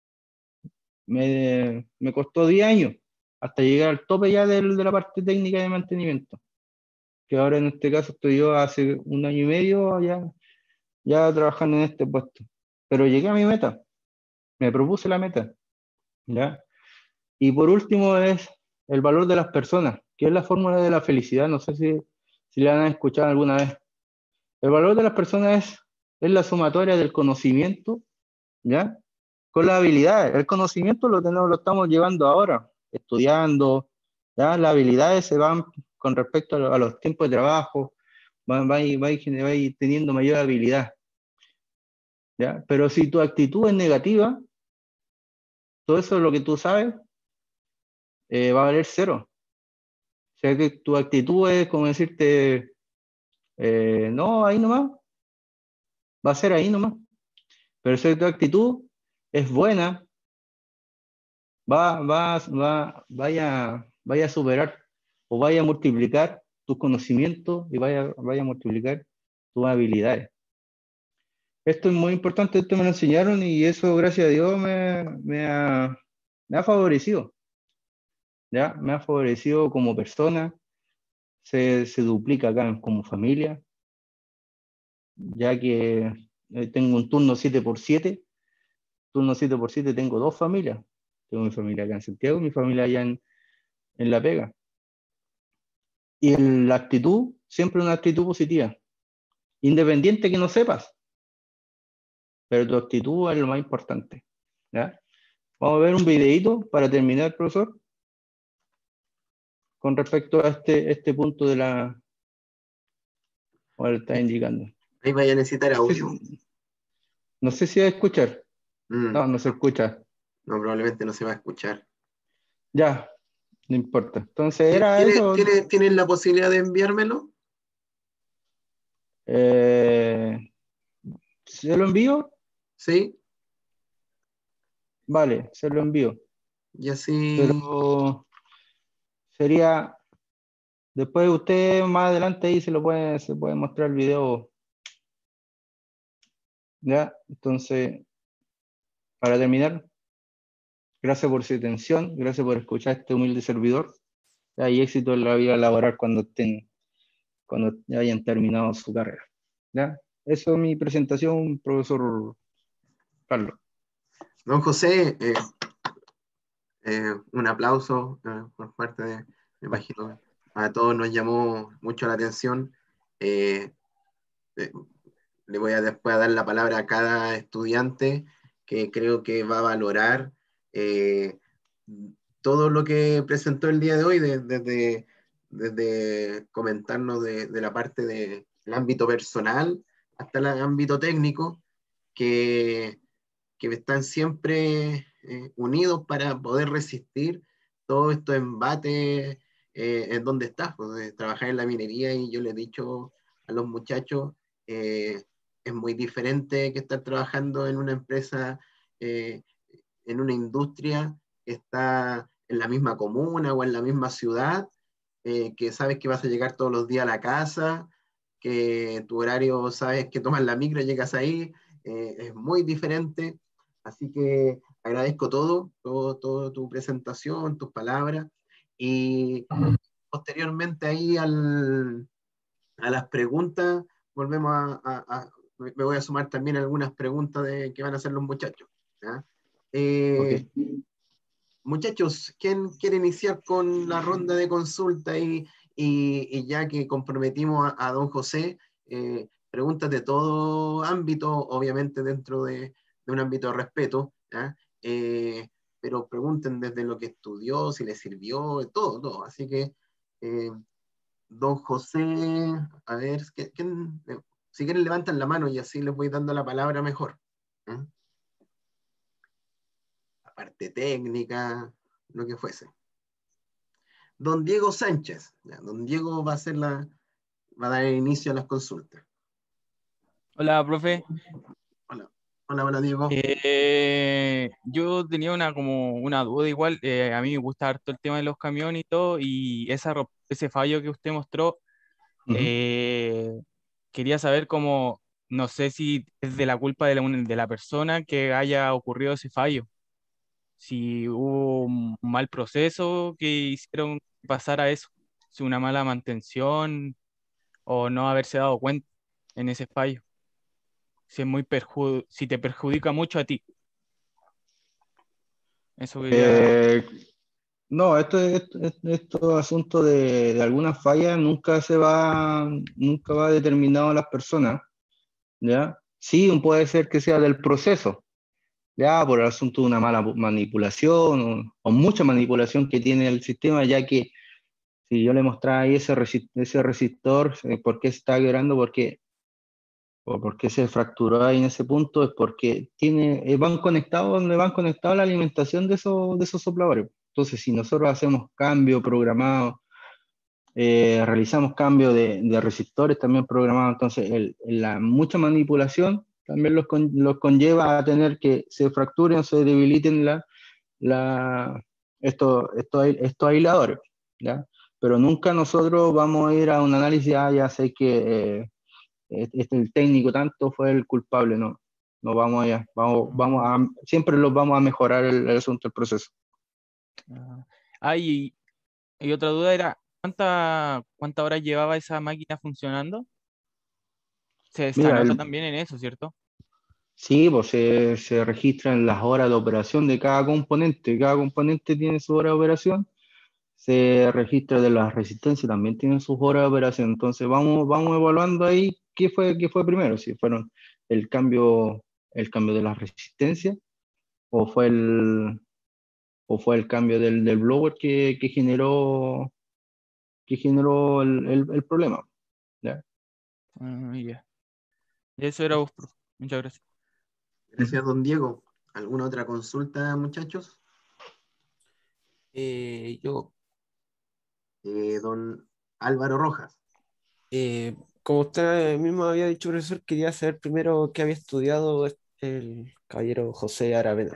Me, me costó diez años hasta llegar al tope ya del, de la parte técnica de mantenimiento, que ahora en este caso estoy yo hace un año y medio ya, ya trabajando en este puesto. Pero llegué a mi meta, me propuse la meta, ¿ya? Y por último es el valor de las personas, que es la fórmula de la felicidad. No sé si, si la han escuchado alguna vez. El valor de las personas es, es la sumatoria del conocimiento, ¿ya? Con las habilidades. El conocimiento lo tenemos, lo estamos llevando ahora, estudiando, ¿ya? Las habilidades se van con respecto a, lo- a los tiempos de trabajo, va, va, a ir- va, a ir- va a ir teniendo mayor habilidad, ¿ya? Pero si tu actitud es negativa, todo eso lo que tú sabes eh, va a valer cero. O sea que tu actitud es como decirte, eh, no, ahí nomás, va a ser ahí nomás. Pero si tu actitud es buena, va, va, va, vaya, vaya a superar o vaya a multiplicar tus conocimientos y vaya, vaya a multiplicar tus habilidades. Esto es muy importante, esto me lo enseñaron y eso, gracias a Dios, me, me ha, me ha favorecido, ¿ya? Me ha favorecido como persona, se, se duplica acá como familia, ya que eh, tengo un turno siete por siete, turno siete por siete tengo dos familias, tengo mi familia acá en Santiago y mi familia allá en, en La Pega. Y el- la actitud, siempre una actitud positiva, independiente que no sepas, pero tu actitud es lo más importante, ¿ya? Vamos a ver un videito para terminar, profesor, con respecto a este, este punto de la, o le está indicando. Ahí vaya a necesitar No sé, audio. si- no sé si va a escuchar. Mm, No, no se escucha. no, probablemente no se va a escuchar. Ya, no importa. Entonces ¿Ti- era ¿Tiene, eso. tiene, ¿Tienen la posibilidad de enviármelo? Eh, ¿Se lo envío? Sí, Vale, se lo envío. y así. Pero sería, después usted más adelante ahí se lo puede, se puede mostrar el video. ¿Ya? Entonces, para terminar, gracias por su atención, gracias por escuchar a este humilde servidor. ¿Ya? Y éxito en la vida laboral cuando estén, cuando hayan terminado su carrera. ¿Ya? eso es mi presentación, profesor Carlos. Don José, eh, eh, un aplauso eh, por parte de, me imagino, a todos nos llamó mucho la atención. Eh, eh, Le voy a después a dar la palabra a cada estudiante que creo que va a valorar eh, todo lo que presentó el día de hoy, de- desde, desde comentarnos de, de la parte del ámbito personal hasta el ámbito técnico, que, que están siempre eh, unidos para poder resistir todos estos embates eh, en donde estás, pues, de trabajar en la minería. Y yo le he dicho a los muchachos, eh, es muy diferente que estar trabajando en una empresa, eh, en una industria que está en la misma comuna o en la misma ciudad, eh, que sabes que vas a llegar todos los días a la casa, que tu horario sabes que tomas la micro y llegas ahí, eh, es muy diferente. Así que agradezco todo, todo, todo tu presentación, tus palabras, y posteriormente ahí al, a las preguntas volvemos a, a, a, me voy a sumar también algunas preguntas de, que van a hacer los muchachos. ¿Ya? Ok. Eh, Muchachos, ¿quién quiere iniciar con la ronda de consulta? Y, y, y ya que comprometimos a, a don José, eh, preguntas de todo ámbito, obviamente dentro de, de un ámbito de respeto, ¿ya? Eh, pero pregunten desde lo que estudió, si le sirvió, todo, todo. Así que, eh, don José, a ver, ¿quién, si quieren levantan la mano y así les voy dando la palabra mejor. ¿Eh? La parte técnica, lo que fuese. Don Diego Sánchez. Ya, don Diego va a, hacer la, va a dar inicio a las consultas. Hola, profe. Hola, hola, hola Diego. Eh, yo tenía una como una duda igual. Eh, a mí me gusta harto el tema de los camiones y todo, y esa, ro- ese fallo que usted mostró, Ujú. eh, quería saber cómo, no sé si es de la culpa de la, un- de la persona que haya ocurrido ese fallo, si hubo un mal proceso que hicieron pasar a eso, si una mala mantención o no haberse dado cuenta en ese fallo, si es muy perju- si te perjudica mucho a ti. Eso quería. Eh, no, esto, esto, esto asunto de, de alguna falla nunca se va, nunca va determinado a las personas, ¿ya? Sí, puede ser que sea del proceso, ya, por el asunto de una mala manipulación o, o mucha manipulación que tiene el sistema, ya que si yo le mostrara ahí ese, resi- ese resistor, eh, ¿por qué se está quebrando? Porque o por qué se fracturó ahí en ese punto, es porque tiene, eh, van conectados, donde van conectados la alimentación de esos, de esos sopladores. Entonces, si nosotros hacemos cambio programado, eh, realizamos cambio de, de resistores también programados, entonces el, la mucha manipulación también los, con, los conlleva a tener que se fracturen o se debiliten la, la, estos, estos, estos aisladores, ¿ya? Pero nunca nosotros vamos a ir a un análisis, ah, ya sé que eh, este, el técnico tanto fue el culpable, no, no vamos allá, vamos, vamos Mm, a, siempre los vamos a mejorar el, el asunto, el proceso. ah, ah, y, y otra duda era, ¿cuánta, cuántas horas llevaba esa máquina funcionando? Se, se Mira, anota el, también en eso, ¿cierto? sí, pues se, se registran las horas de operación de cada componente, cada componente tiene su hora de operación, se registra de las resistencias, también tienen sus horas de operación, entonces vamos, vamos evaluando ahí qué fue, qué fue primero, si fueron el cambio, el cambio de las resistencias o fue el, o fue el cambio del, del blower que, que generó que generó el, el, el problema. ¿Ya? Ah, ya. Y eso era vos, profe. Muchas gracias. Ujú. Gracias, don Diego. ¿Alguna otra consulta, muchachos? Eh, yo, Eh, don Álvaro Rojas. eh, como usted mismo había dicho, profesor, quería saber primero qué había estudiado el caballero José Aravena.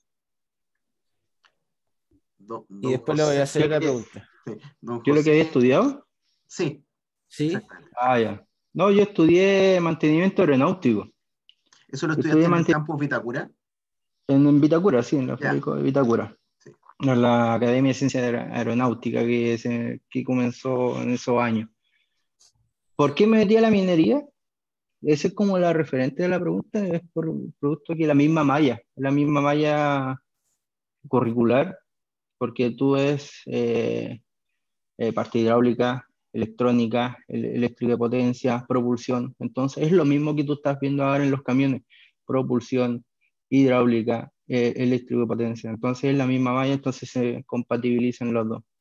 Do- Y don después le voy a José. hacer ¿Qué, otra qué, pregunta. Don qué es lo que había José. estudiado? Sí, ¿Sí? exactamente. Ah, ya. No, yo estudié mantenimiento aeronáutico. ¿Eso lo Yo estudiaste estudié en el mantenimiento campus Vitacura? en, en Vitacura, sí, en la Ya, fábrica de Vitacura. sí. En la Academia de Ciencias Aer- Aeronáutica que, se, que comenzó en esos años. ¿Por qué me metí a la minería? esa es como la referente de la pregunta, es por producto que la misma malla, la misma malla curricular, porque tú ves eh, eh, parte hidráulica, electrónica, el- eléctrica de potencia, propulsión. Entonces es lo mismo que tú estás viendo ahora en los camiones, propulsión, hidráulica, eh, eléctrico de potencia. Entonces es la misma malla, entonces se compatibilizan los dos.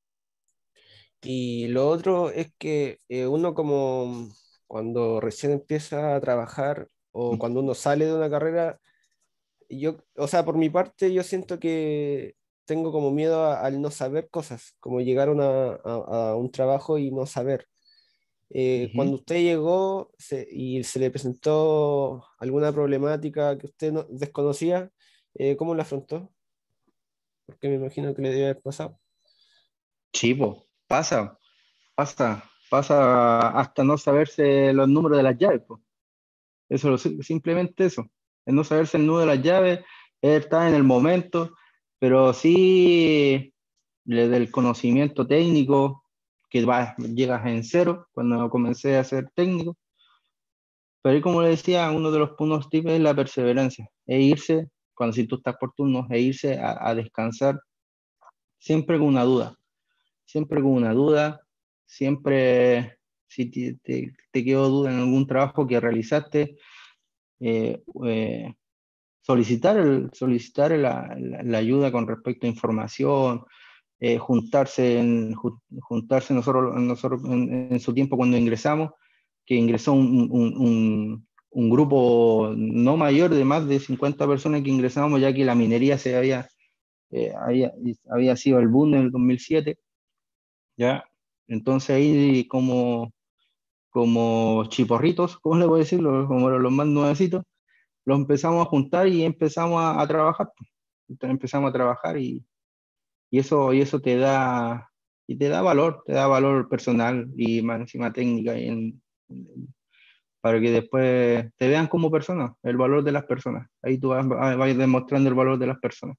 Y lo otro es que eh, uno como cuando recién empieza a trabajar o cuando uno sale de una carrera, yo, o sea, por mi parte, yo siento que tengo como miedo a- al no saber cosas, como llegar a, una- a- a un trabajo y no saber. Eh, Ujú. cuando usted llegó se- y se le presentó alguna problemática que usted no, desconocía, eh, ¿cómo la afrontó? Porque me imagino que le debe haber pasado. Sí, po, pasa, pasa, pasa hasta no saberse los números de las llaves, po. Eso, lo- simplemente eso, el no saberse el nudo de las llaves, es estar en el momento, pero sí le- del conocimiento técnico, que va, llegas en cero cuando comencé a ser técnico, pero ahí, como le decía, uno de los puntos tips es la perseverancia, e irse, cuando si tú estás por turnos, e irse a, a descansar siempre con una duda, siempre con una duda, siempre si te, te, te quedó duda en algún trabajo que realizaste, eh, eh, solicitar, el, solicitar la, la- la ayuda con respecto a información, eh, juntarse, en, ju- juntarse nosotros, nosotros en, en su tiempo cuando ingresamos, que ingresó un, un- un- un grupo no mayor de más de cincuenta personas que ingresamos, ya que la minería se había, eh, había, había sido el boom en el dos mil siete, ¿ya? Entonces ahí como, como chiporritos, ¿cómo le voy a decir? Los- Como los más nuevecitos, los empezamos a juntar y empezamos a, a trabajar, pues. Entonces empezamos a trabajar y, y eso, y eso te da, y te da valor, te da valor personal y más encima técnica, y en- en- para que después te vean como persona, el valor de las personas. Ahí tú vas, vas vas demostrando el valor de las personas.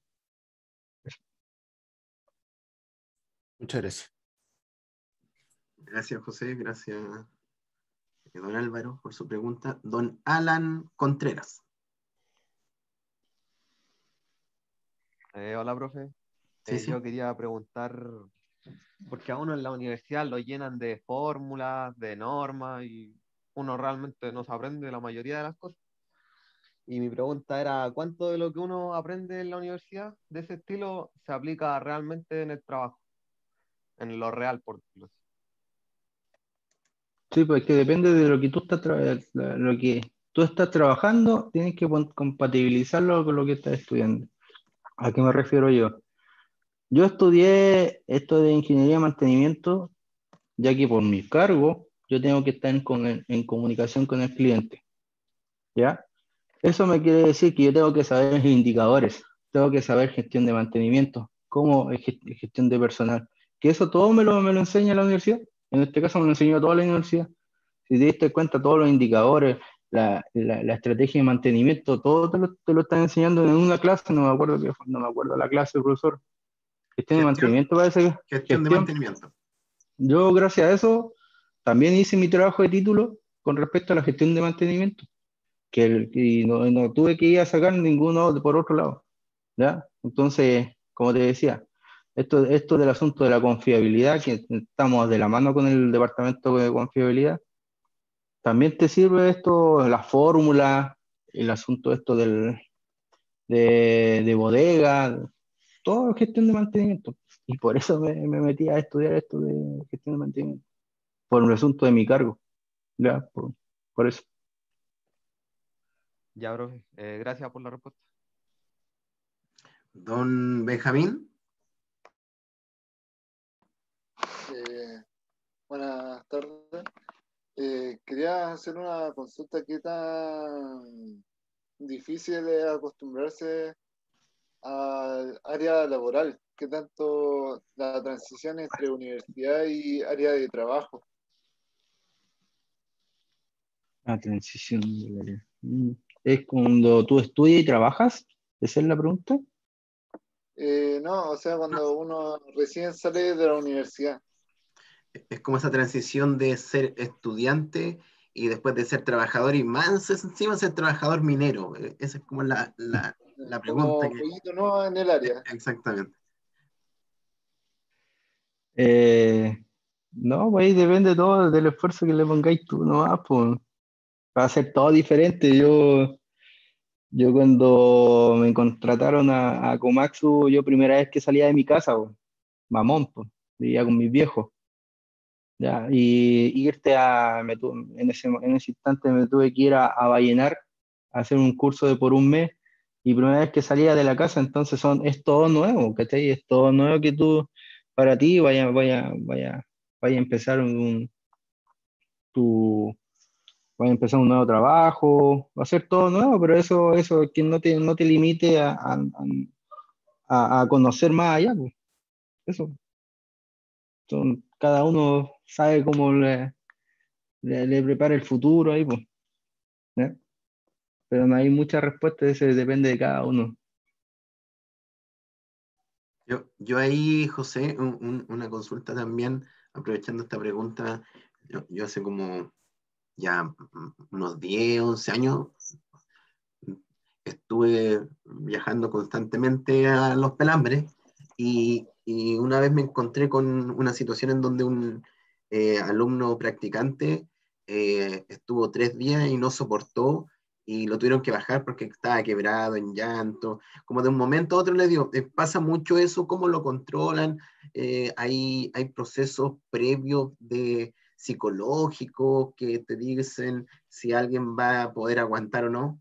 Muchas gracias. Gracias, José. Gracias, eh, don Álvaro, por su pregunta. Don Alan Contreras. Eh, hola, profe. Sí, Eh, sí. yo quería preguntar, porque a uno en la universidad lo llenan de fórmulas, de normas, y uno realmente no se aprende la mayoría de las cosas. Y mi pregunta era, ¿cuánto de lo que uno aprende en la universidad de ese estilo se aplica realmente en el trabajo, en lo real, por decirlo así? Sí, pues que depende de lo que tú estás, tra- lo que tú estás trabajando, tienes que pon- compatibilizarlo con lo que estás estudiando. ¿A qué me refiero yo? Yo estudié esto de ingeniería de mantenimiento, ya que por mi cargo yo tengo que estar en, con- en comunicación con el cliente, ¿ya? Eso me quiere decir que yo tengo que saber indicadores, tengo que saber gestión de mantenimiento, cómo es gest- gestión de personal, que eso todo me lo, me lo enseña la universidad. En este caso me lo enseñó toda la universidad. Si te diste cuenta, todos los indicadores, la, la- la estrategia de mantenimiento, todo te lo, te lo están enseñando en una clase, no me acuerdo qué fue, no me acuerdo la clase, profesor. Gestión de Gestión, mantenimiento parece que, gestión de gestión. mantenimiento. Yo, gracias a eso, también hice mi trabajo de título con respecto a la gestión de mantenimiento, que el- y no, no tuve que ir a sacar ninguno de- por otro lado, ¿ya? Entonces, como te decía, esto, esto del asunto de la confiabilidad, que estamos de la mano con el departamento de confiabilidad, también te sirve esto, la fórmula, el asunto esto del, de, de bodega, todo gestión de mantenimiento. Y por eso me, me metí a estudiar esto de gestión de mantenimiento, por un asunto de mi cargo. Ya, por, por eso. Ya, profe. Eh, gracias por la respuesta. Don Benjamín. Eh, Buenas tardes. Eh, quería hacer una consulta. ¿Qué tan difícil es acostumbrarse al área laboral? ¿Qué tanto la transición entre universidad y área de trabajo? La transición del área. Mm. ¿Es cuando tú estudias y trabajas? ¿Esa es la pregunta? Eh, no, o sea, cuando uno recién sale de la universidad. Es como esa transición de ser estudiante y después de ser trabajador y más encima ser trabajador minero. Eh, Esa es como la, la, la pregunta Como que... pollito nuevo en el área. Exactamente. Eh, no, pues ahí depende todo del esfuerzo que le pongáis tú nomás, pues va a ser todo diferente. Yo, yo cuando me contrataron a, a Komatsu, yo primera vez que salía de mi casa, pues, mamón, pues, vivía con mis viejos. Ya, y irte a, me tu- en ese, en ese instante me tuve que ir a, a Vallenar a hacer un curso de por un mes, y primera vez que salía de la casa, entonces son, es todo nuevo, ¿cachai? Es todo nuevo que tú, para ti, vaya, vaya, vaya, vaya a empezar un, tu, vaya a empezar un nuevo trabajo, va a ser todo nuevo, pero eso, eso que no te, no te limite a, a, a- a conocer más allá, pues. Eso, son, cada uno sabe cómo le, le, le prepara el futuro ahí, pues. ¿Ya? Pero no hay mucha respuesta, eso depende de cada uno. Yo, yo ahí, José, un- un- una consulta también, aprovechando esta pregunta, yo, yo hace como ya mm, unos diez once años estuve viajando constantemente a Los Pelambres y, y una vez me encontré con una situación en donde un eh, alumno practicante eh, estuvo tres días y no soportó y lo tuvieron que bajar porque estaba quebrado, en llanto, como de un momento a otro le digo, eh, pasa mucho eso, ¿cómo lo controlan? Eh, hay, hay procesos previos de psicológicos que te dicen si alguien va a poder aguantar o no.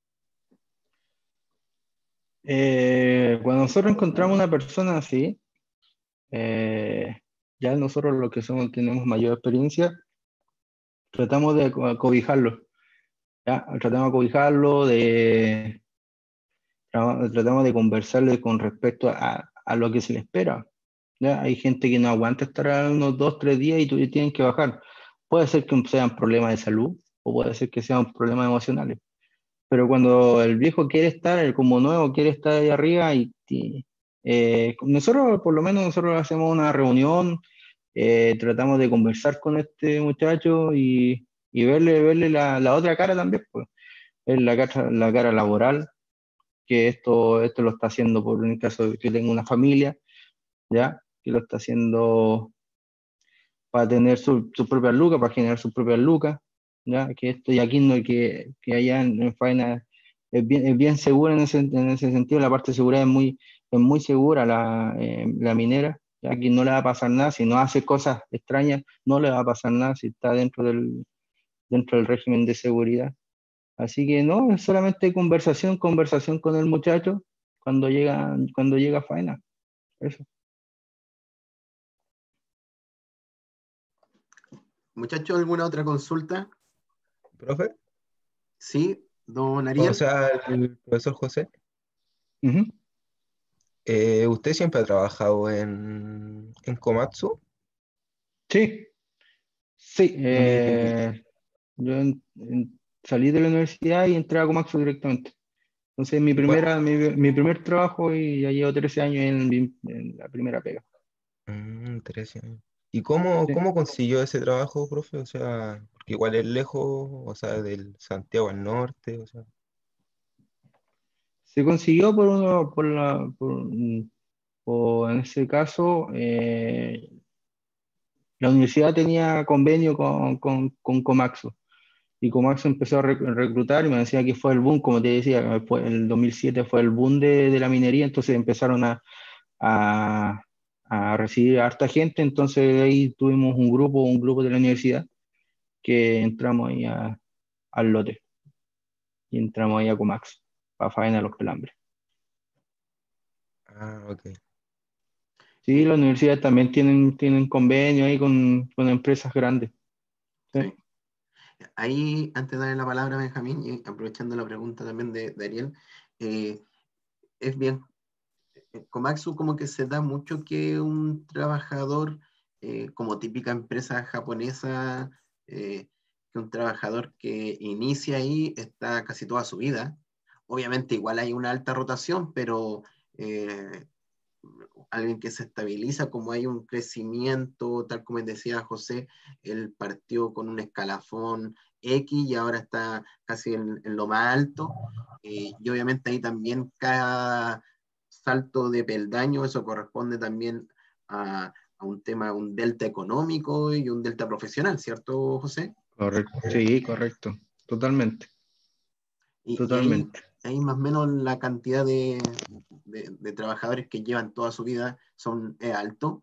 Eh, cuando nosotros encontramos una persona así, eh, ya nosotros los que somos, tenemos mayor experiencia, tratamos de co- cobijarlo, ¿ya? Tratamos de cobijarlo, de, tra- tratamos de conversarle con respecto a, a lo que se le espera. ¿Ya? Hay gente que no aguanta estar unos dos, tres días y tú tienen que bajar. Puede ser que sean problemas de salud o puede ser que sean problemas emocionales. Pero cuando el viejo quiere estar, el como nuevo quiere estar ahí arriba, y, y, eh, nosotros, por lo menos nosotros hacemos una reunión, eh, tratamos de conversar con este muchacho y, y verle, verle la, la otra cara también, pues, ver la cara, la cara laboral, que esto, esto lo está haciendo por un caso de que tenga una familia, ¿ya? Que lo está haciendo para tener su, su propia lucas, para generar sus propias lucas, ¿ya? Que esto y aquí no, que, que allá en, en Faena es bien, es bien segura en ese, en ese sentido, la parte de seguridad es muy, es muy segura la, eh, la minera, ya aquí no le va a pasar nada, si no hace cosas extrañas, no le va a pasar nada si está dentro del, dentro del régimen de seguridad. Así que no, es solamente conversación, conversación con el muchacho cuando llega, cuando llega a Faena. Eso. Muchachos, ¿alguna otra consulta? Profe, Sí, don o Ariel. sea, el profesor José, Ujú. eh, ¿usted siempre ha trabajado en, en Komatsu? Sí, sí. Y, eh, Yo en- en- salí de la universidad y entré a Comaxo directamente. Entonces, mi y cua- primera, mi, mi primer trabajo, y ya llevo trece años en, mi- en la primera pega. mm, trece años. ¿Y cómo, Sí. cómo consiguió ese trabajo, profe? O sea, porque igual es lejos, o sea, del Santiago al norte, o sea. Se consiguió por uno, por la, por, mm, por- en ese caso, eh, la universidad tenía convenio con, con, con Comaxo. Y Comaxo empezó a rec- reclutar y me decía que fue el boom, como te decía, fue, el dos mil siete fue el boom de, de la minería, entonces empezaron a, a, a recibir a harta gente, entonces ahí tuvimos un grupo, un grupo de la universidad que entramos ahí a- al lote y entramos ahí a Comax, para faena los pelambres. Ah, ok. Sí, Sí, las universidades también tienen, tienen convenio ahí con, con empresas grandes. Sí. sí. Ahí, antes de darle la palabra a Benjamín, y aprovechando la pregunta también de, de Ariel, eh, es bien, eh, Komatsu como que se da mucho que un trabajador, eh, como típica empresa japonesa, eh, que un trabajador que inicia ahí está casi toda su vida. Obviamente igual hay una alta rotación, pero eh, alguien que se estabiliza, como hay un crecimiento, tal como decía José, él partió con un escalafón X y ahora está casi en, en lo más alto. Eh, y obviamente ahí también cada salto de peldaño, eso corresponde también a, a un tema, un delta económico y un delta profesional, ¿cierto, José? Correcto, sí, correcto, totalmente, Y, y ahí, totalmente. ahí más o menos la cantidad de, de, de trabajadores que llevan toda su vida son, es alto.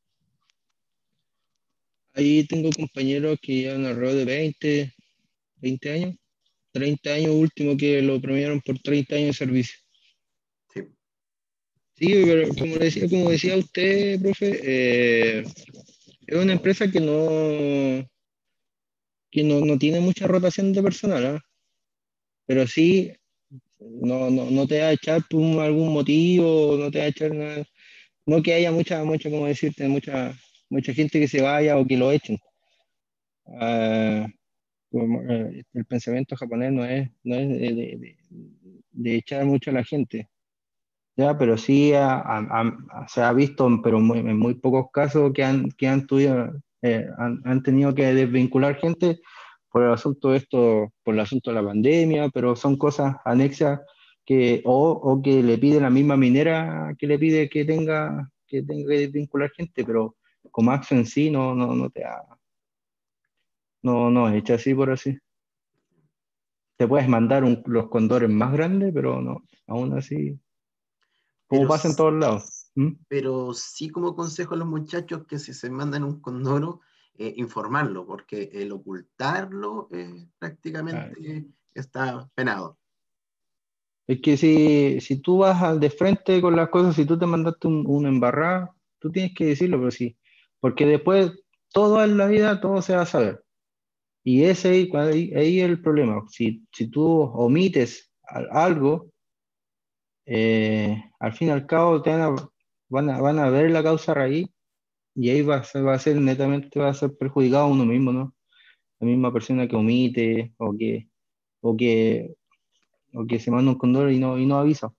Ahí tengo compañeros que llevan alrededor de veinte, veinte años, treinta años último que lo premiaron por treinta años de servicio. Sí. Sí, pero como decía, como decía usted, profe, eh, es una empresa que no, que no, no tiene mucha rotación de personal, ¿ah? Pero sí, no, no, no te va a echar por un- algún motivo, no te va a echar nada, no que haya mucha, mucha, como decirte, mucha, mucha gente que se vaya o que lo echen. Ah, como, eh, el pensamiento japonés no es, no es de, de- de- de echar mucho a la gente, ya, pero sí ha- ha- ha- se ha visto, pero muy- en muy pocos casos que han, que han, tuvido, eh, han, han tenido que desvincular gente por el asunto de esto, por el asunto de la pandemia, pero son cosas anexas que, o, o que le pide la misma minera que le pide que tenga que tenga que desvincular gente, pero Komatsu en sí no, no, no te ha, no, no es hecho así por así. Te puedes mandar un- los condores más grandes, pero no, aún así, como Pero, pasa en todos lados. ¿Mm? pero sí como consejo a los muchachos que si se mandan un condoro, eh, informarlo, porque el ocultarlo eh, Ah, prácticamente está penado. es que si, si tú vas al de frente con las cosas, si tú te mandaste un, un embarrado, tú tienes que decirlo, pero sí, porque después todo en la vida, todo se va a saber. Y ese ahí, ahí, ahí es el problema. Si, si tú omites al- algo, eh, al fin y al cabo te van a, van a, van a ver la causa raíz y ahí va, a ser- va a ser netamente, va a ser perjudicado uno mismo, ¿no? La misma persona que omite o que, o que, o que se manda un condoro y no, y no avisa.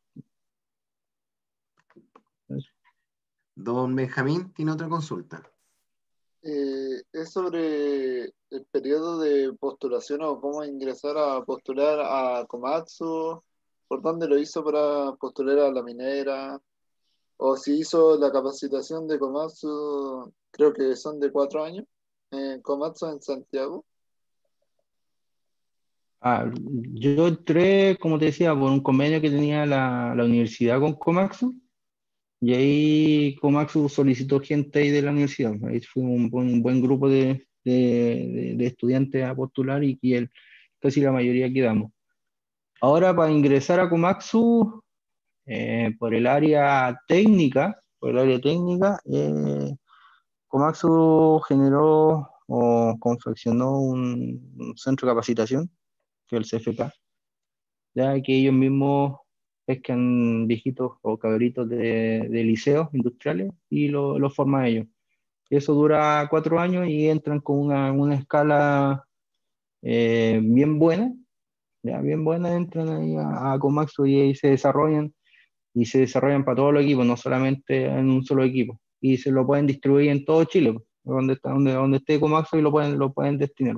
Don Benjamín tiene otra consulta. Eh, es sobre el periodo de postulación o cómo ingresar a postular a Komatsu, por dónde lo hizo para postular a la minera, o si hizo la capacitación de Komatsu, creo que son de cuatro años, en Komatsu en Santiago. Ah, yo entré, como te decía, por un convenio que tenía la, la universidad con Komatsu, y ahí Komatsu solicitó gente ahí de la universidad. Ahí fue un, buen un buen grupo de, de- de- de estudiantes a postular y, y el, casi la mayoría quedamos. Ahora, para ingresar a Komatsu, eh, por el área técnica, por el área técnica, eh, Komatsu generó o confeccionó un, un centro de capacitación, que es el C F K, ya que ellos mismos pescan viejitos o cabritos de, de liceos industriales y lo, lo forman ellos. Eso dura cuatro años y entran con una, una escala eh, bien buena, ya bien buena, entran ahí a, a Komatsu y ahí se desarrollan y se desarrollan para todos los equipos, no solamente en un solo equipo. Y se lo pueden distribuir en todo Chile, pues, donde, está, donde, donde esté Komatsu y lo pueden, lo pueden destinar.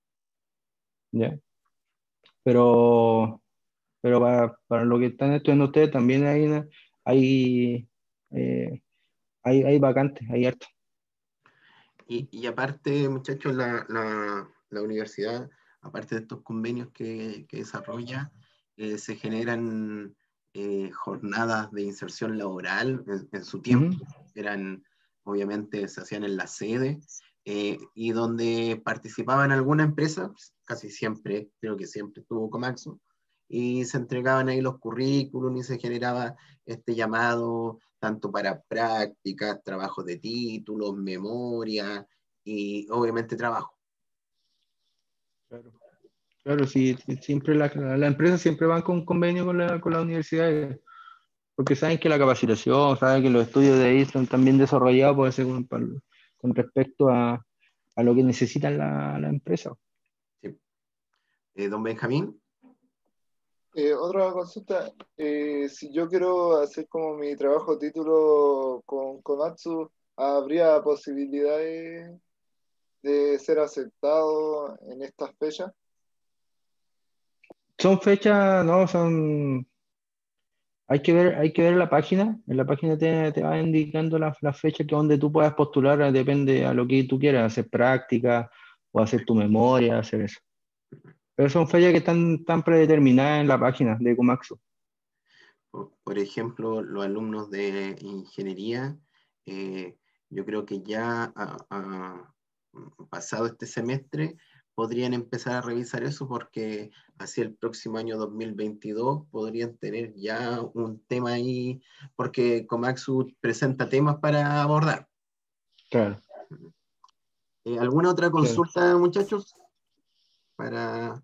¿Ya? Pero pero para, para lo que están estudiando ustedes también hay, una- hay, eh, hay, hay vacantes, hay harto. Y, y aparte, muchachos, la, la, la universidad, aparte de estos convenios que, que desarrolla, eh, se generan eh, jornadas de inserción laboral en, en su Ujú. tiempo. Eran, obviamente, se hacían en la sede eh, y donde participaban algunas empresas, casi siempre, creo que siempre estuvo Comaxo, y se entregaban ahí los currículums y se generaba este llamado tanto para prácticas, trabajos de títulos, memoria y obviamente trabajo. Claro, claro, sí, sí, siempre la, la, la empresa siempre van con convenio con la, con la universidad, eh, porque saben que la capacitación, saben que los estudios de ahí están también desarrollados por ese- con, para- con respecto a, a lo que necesitan la, la empresa. Sí. Eh, don Benjamín, Eh, otra consulta, eh, si yo quiero hacer como mi trabajo título con Komatsu, ¿habría posibilidades de ser aceptado en estas fechas? Son fechas, no, son... Hay que ver, hay que ver la página. En la página te, te va indicando las las fechas que donde tú puedas postular, eh, depende a lo que tú quieras, hacer práctica o hacer tu memoria, hacer eso. Pero son fechas que están, están predeterminadas en la página de Komatsu. Por, por ejemplo, los alumnos de ingeniería, eh, yo creo que ya a- a- pasado este semestre podrían empezar a revisar eso porque hacia el próximo año dos mil veintidós podrían tener ya un tema ahí, porque Komatsu presenta temas para abordar. Claro, Eh, ¿alguna otra claro. consulta, muchachos? Para,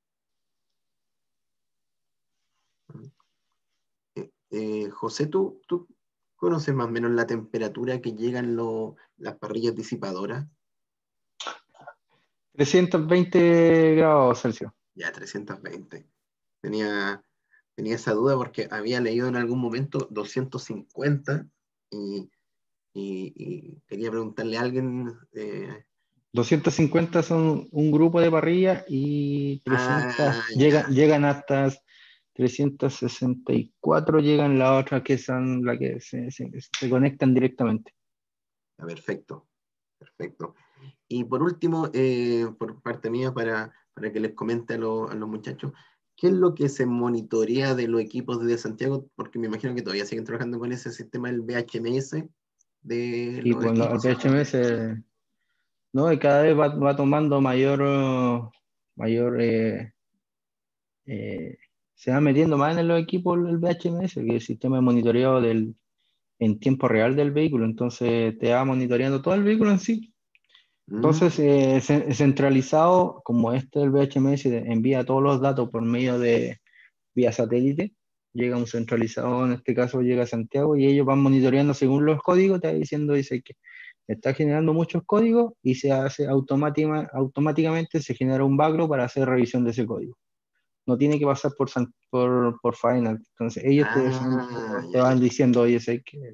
eh, eh, José, ¿tú, tú conoces más o menos la temperatura que llegan lo- las parrillas disipadoras? trescientos veinte grados Celsius. Ya, trescientos veinte. Tenía, tenía esa duda porque había leído en algún momento doscientos cincuenta y, y- y quería preguntarle a alguien. eh, doscientos cincuenta son un grupo de parrillas y trescientos ah, llegan, ya, llegan hasta trescientos sesenta y cuatro llegan las otras que son las que se, se- se conectan directamente. ya, perfecto, perfecto. Y por último, eh, por parte mía, para, para que les comente a, lo- a los muchachos, ¿qué es lo que se monitorea de los equipos de Santiago? Porque me imagino que todavía siguen trabajando con ese sistema del B H M S de Y los pues el equipos, ¿cierto? P H M S, ¿no? Y cada vez va, va tomando mayor, oh, mayor eh, eh, se va metiendo más en los equipos el B H M S, que es el sistema de monitoreo del, en tiempo real del vehículo. Entonces te va monitoreando todo el vehículo en sí. Entonces, Mm, eh, ce- centralizado, como este del B H M S envía todos los datos por medio de vía satélite, llega un centralizado, en este caso llega a Santiago, y ellos van monitoreando según los códigos, te va diciendo, dice que está generando muchos códigos y se hace automática- automáticamente, se genera un backlog para hacer revisión de ese código. No tiene que pasar por, San- por, por Final. Entonces, ellos te, ah, te ya, van ya. diciendo, oye, sé que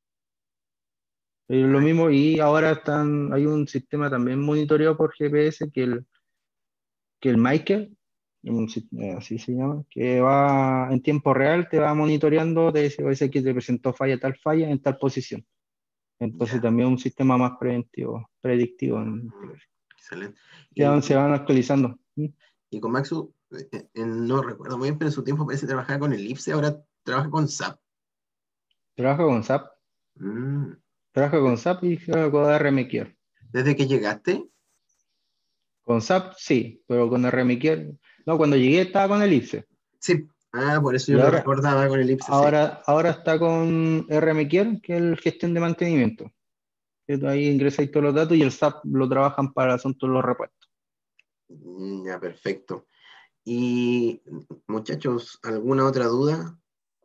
es lo Ah, mismo, y ahora están, hay un sistema también monitoreado por G P S que el, que el Michael, un si- eh, así se llama, que va en tiempo real, te va monitoreando, te dice, oye, sé que te presentó falla, tal falla en tal posición. Entonces ya. también un sistema más preventivo, predictivo. en este Mm, caso. excelente. Se Y, van, se van actualizando. ¿Mm? y con Maxu, eh, eh, no recuerdo muy bien, pero en su tiempo parece que trabajaba con el IPSE, ahora trabaja con S A P. Trabaja con S A P, Mm. trabaja con S A P y trabaja con R M Care. ¿Desde que llegaste? Con S A P sí, pero con R M Care, no, cuando llegué estaba con el IPSE. Sí. Ah, por eso yo Y lo ahora, recordaba con el IPSE, sí. ahora, ahora está con R M Care, que es el gestión de mantenimiento. Que tú ahí ingresas todos los datos y el S A P lo trabajan para asuntos de los repuestos. Mm, ya, perfecto. Y muchachos, ¿alguna otra duda?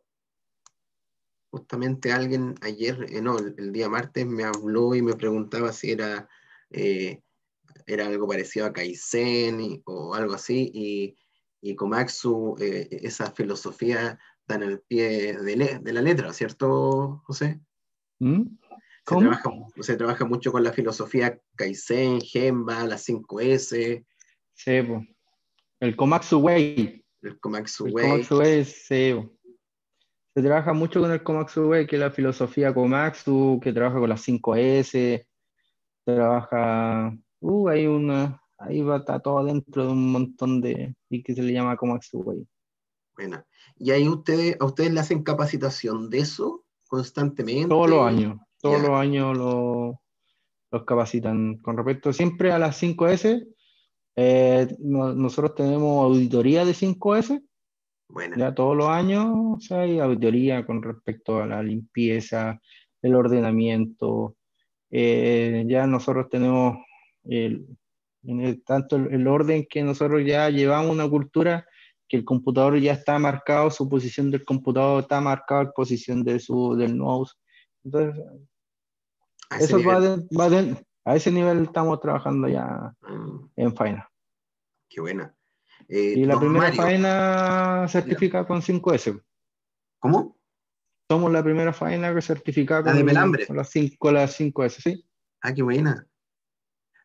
Justamente alguien ayer, eh, no, el, el día martes me habló y me preguntaba si era, eh, era algo parecido a Kaizen y- o algo así, y, y Komatsu, eh, esa filosofía tan al pie de, le- de la letra, ¿cierto, José? ¿Mm? Se ¿Cómo? trabaja, se trabaja mucho con la filosofía Kaizen, Gemba, las cinco ese, Sí, po. El Komatsu Way. el Komatsu El Way. Komatsu Way, sí, po. Se trabaja mucho con el Komatsu Way, que es la filosofía Komatsu, que trabaja con las cinco ese, trabaja, uh, hay una, ahí va, está todo dentro de un montón de, y que se le llama Komatsu Way. Buena. Y ahí ustedes, a ustedes le hacen capacitación de eso Todos los constantemente. años, todos Ya, los años lo- los capacitan. Con respecto siempre a las cinco ese, eh, no- nosotros tenemos auditoría de cinco ese, buena. ya todos los años, o sea, hay auditoría con respecto a la limpieza, el ordenamiento. Eh, ya nosotros tenemos el, en el- tanto el, el orden que nosotros ya llevamos una cultura que el computador ya está marcado, su posición del computador está marcada, la posición de su, del mouse. Entonces, A ese eso va, nivel. de- va de- a ese nivel estamos trabajando ya Mm, en faena. qué buena. Eh, Y la don primera Mario, faena diga. certificada con cinco ese. ¿Cómo? Somos la primera faena que certificada La de con, pelambre. con las cinco, con las cinco ese, ¿sí? Ah, qué buena.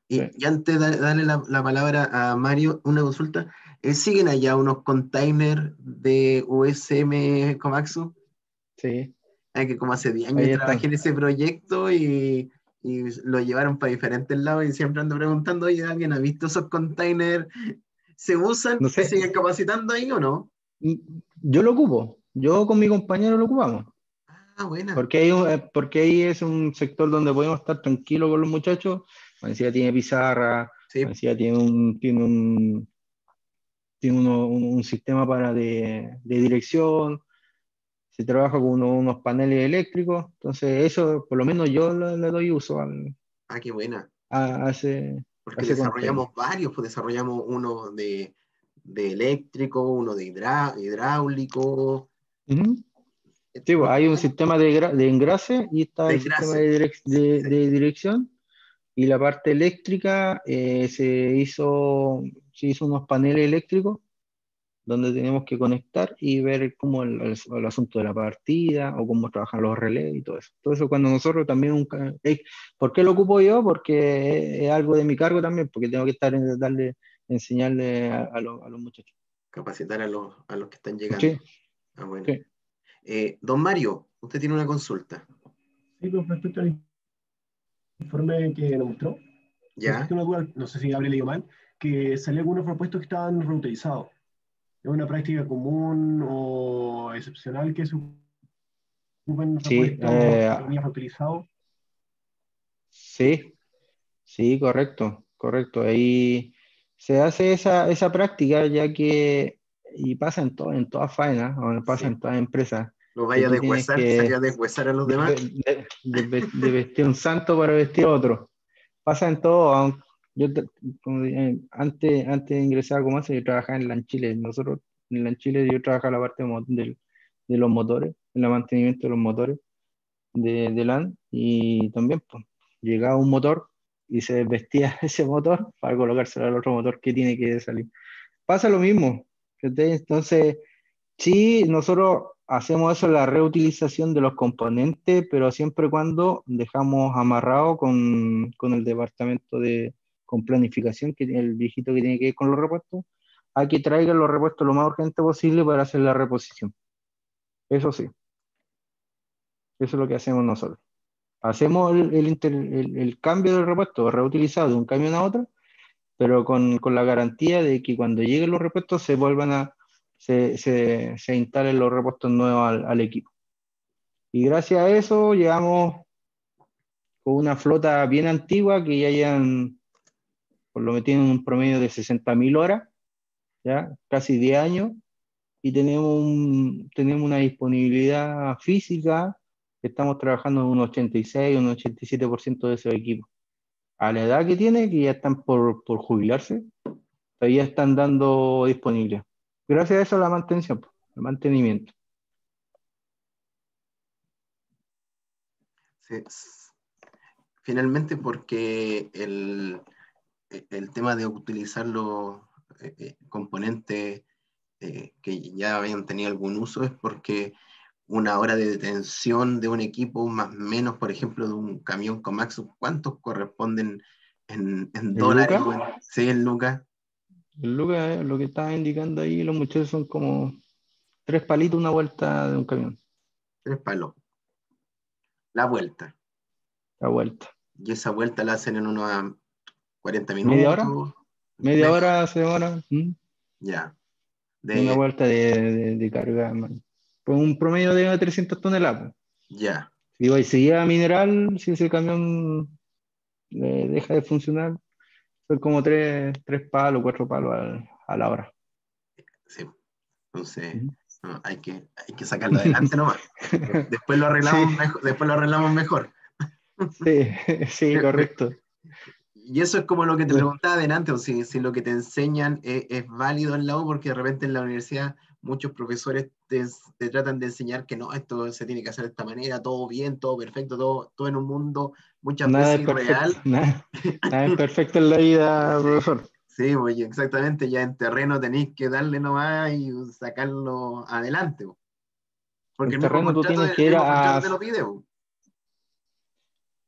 Y, Sí. y antes de darle la, la palabra a Mario, una consulta. Eh, ¿siguen allá unos containers de U S M Komatsu? Sí, Ah, que como hace diez años ahí trabajé están. en ese proyecto y, y lo llevaron para diferentes lados y siempre ando preguntando, oye, ¿alguien ha visto esos containers? ¿Se usan? No ¿Se sé, siguen capacitando ahí o no? yo lo ocupo. Yo con mi compañero lo ocupamos. Ah, buena. Porque ahí, eh, porque ahí es un sector donde podemos estar tranquilos con los muchachos. Encima tiene pizarra, Sí, encima tiene un, tiene un, tiene uno- un, un sistema para de, de dirección, se trabaja con uno- unos paneles eléctricos. Entonces, eso por lo menos yo le, le doy uso al, ah, qué buena. a, a ese, a Porque ese container. desarrollamos varios, pues desarrollamos uno de, de eléctrico, uno de hidrá- hidráulico, Ujú. eh, Sí, pues, no, hay un sistema de, gra- de engrase y está de el sistema engrase. de, direc- Sí, de, sí. de dirección. Y la parte eléctrica eh, se hizo, se hizo unos paneles eléctricos donde tenemos que conectar y ver cómo el, el- el asunto de la partida o cómo trabajan los relés y todo eso. Todo eso cuando nosotros también... Un, ca- eh, ¿por qué lo ocupo yo? Porque es, es algo de mi cargo también, porque tengo que estar en darle, enseñarle a, a los, a los muchachos. Capacitar a los, a los que están Sí, llegando. Ah, bueno. sí. Eh, don Mario, usted tiene una consulta. Sí, con respecto al informe que nos mostró, me ¿Ya? surgió una duda, no sé si habré leído mal, que salía algunos repuestos que estaban reutilizados. ¿Es una práctica común o excepcional que se ocupen Sí, repuestos, eh, entre comillas, reutilizados? sí, sí, correcto, correcto. Ahí se hace esa, esa práctica ya que, y pasa en, todo, en todas faenas, o pasa Sí. en todas empresas, ¿Lo que vaya a tú tienes deshuesar? ¿Salir a que deshuesar a los de, demás? de- de- de vestir un santo para vestir otro. Pasa en todo. aun- Yo, te- como dije, antes, antes de ingresar a Comanzo, yo trabajaba en Lanchile. Nosotros, en Lanchile, yo trabajaba en la parte de, mo- del- de los motores, en el mantenimiento de los motores de, de LAN. Y también, pues, llegaba un motor y se desvestía ese motor para colocárselo al otro motor que tiene que salir. Pasa lo mismo. ¿Cachai? Entonces, sí, nosotros hacemos eso, la reutilización de los componentes, pero siempre y cuando dejamos amarrado con, con el departamento de con planificación, que tiene el viejito que tiene que ir con los repuestos, a que traigan los repuestos lo más urgente posible para hacer la reposición. Eso sí, eso es lo que hacemos nosotros. Hacemos el, el inter- el- el cambio del repuesto reutilizado de un camión a otro, pero con, con la garantía de que cuando lleguen los repuestos se vuelvan a, se, se, se instalen los repuestos nuevos al, al equipo. Y gracias a eso llegamos con una flota bien antigua que ya llevan, por lo que tienen un promedio de sesenta mil horas, ya casi diez años, y tenemos, un, tenemos una disponibilidad física que estamos trabajando en un ochenta y seis, un ochenta y siete por ciento de esos equipos. A la edad que tiene, que ya están por, por jubilarse, todavía están dando disponibilidad. Gracias a eso la mantención, el mantenimiento. Sí. Finalmente, porque el, el tema de utilizar los eh, eh, componentes eh, que ya habían tenido algún uso es porque una hora de detención de un equipo, más o menos, por ejemplo, de un camión Komatsu, ¿cuántos corresponden en, en El dólares Lucas, o en sí, en lucas? el Lucas, eh, lo que estaba indicando ahí los muchachos son como tres palitos una vuelta de un camión, Tres palos. La vuelta. la vuelta. Y esa vuelta la hacen en unos cuarenta ¿Media hora? minutos, Media media hora. hora se demora. ¿Mm? Ya. Una De, vuelta de, de, de carga, man. Pues un promedio de trescientas toneladas. ya. Si va- si lleva mineral, si ese camión eh, deja de funcionar, son como tres, tres palos, cuatro palos al- a la hora. Sí. Entonces, Ujú. no, hay que, hay que sacarlo adelante nomás. Después lo Sí, arreglamos mejor, después lo arreglamos mejor. sí, sí, correcto. Y eso es como lo que te preguntaba delante, o si, si lo que te enseñan es, es válido en la U, porque de repente en la universidad muchos profesores te, te tratan de enseñar que no, esto se tiene que hacer de esta manera, todo bien, todo perfecto, todo, todo en un mundo muchas Nada veces es perfecto, irreal. nada, nada es perfecto en la vida, profesor. Sí, oye, exactamente, ya en terreno tenéis que darle nomás y sacarlo adelante, po. Porque En el mismo terreno tú contrato, tienes el que ir mismo a, contrato te lo pide, po.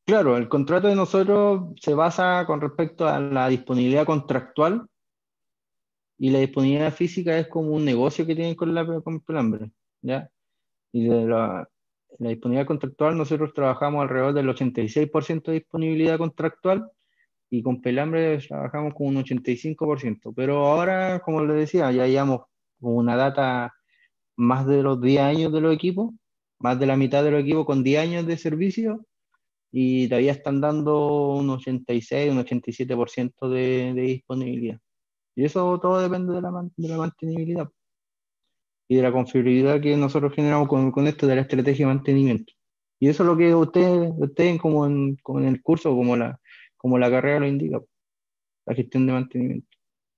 Claro, el contrato de nosotros se basa con respecto a la disponibilidad contractual y la disponibilidad física es como un negocio que tienen con la con Pelambre, ¿ya? Y de la, la disponibilidad contractual nosotros trabajamos alrededor del ochenta y seis por ciento de disponibilidad contractual y con Pelambre trabajamos con un ochenta y cinco por ciento. Pero ahora, como les decía, ya llevamos con una data más de los diez años de los equipos, más de la mitad de los equipos con diez años de servicio y todavía están dando un ochenta y seis, un ochenta y siete por ciento de, de disponibilidad. Y eso todo depende de la, man- de la mantenibilidad y de la confiabilidad que nosotros generamos con, con esto de la estrategia de mantenimiento. Y eso es lo que ustedes, ustedes como en, como en el curso, como la, como la carrera lo indica, la gestión de mantenimiento.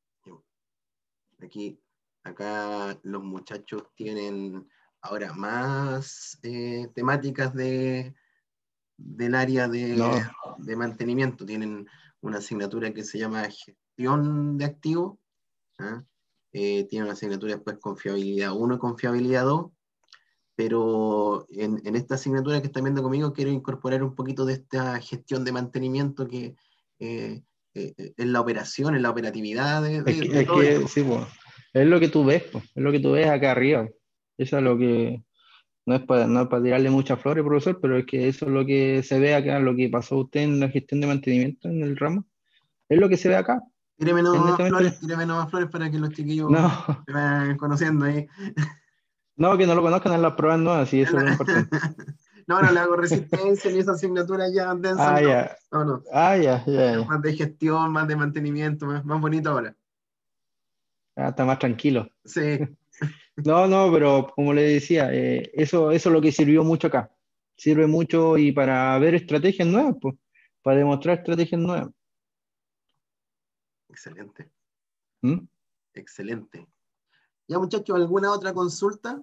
Aquí, acá los muchachos tienen ahora más eh, temáticas de, del área de, No, de mantenimiento. Tienen una asignatura que se llama gestión de activos. ¿Ah? Eh, tienen una asignatura después confiabilidad uno y confiabilidad dos. Pero en, en esta asignatura que están viendo conmigo quiero incorporar un poquito de esta gestión de mantenimiento que eh, eh, es la operación, es la operatividad de, es de, que, de es todo esto. que sí, pues, es lo que tú ves, pues, es lo que tú ves acá arriba. Eso es lo que, no es para, no es para tirarle muchas flores, profesor, pero es que eso es lo que se ve acá, lo que pasó usted en la gestión de mantenimiento en el ramo, es lo que se ve acá, Tíreme es nomás netamente, flores, tíreme nomás flores para que los chiquillos no, me vayan conociendo ahí. no, que no lo conozcan en las pruebas nuevas, sí, eso es lo importante. No, no le hago resistencia ni esa asignatura ya densa, Ah, no. ya, No, no. ah, ya, ya, Es ya. más de gestión, más de mantenimiento, más, más bonito ahora. Ah, está más tranquilo. Sí, No, no, pero como le decía, eh, eso, eso es lo que sirvió mucho acá. Sirve mucho y para ver estrategias nuevas, pues, para demostrar estrategias nuevas. excelente, ¿Mm? excelente. Ya muchachos, ¿alguna otra consulta?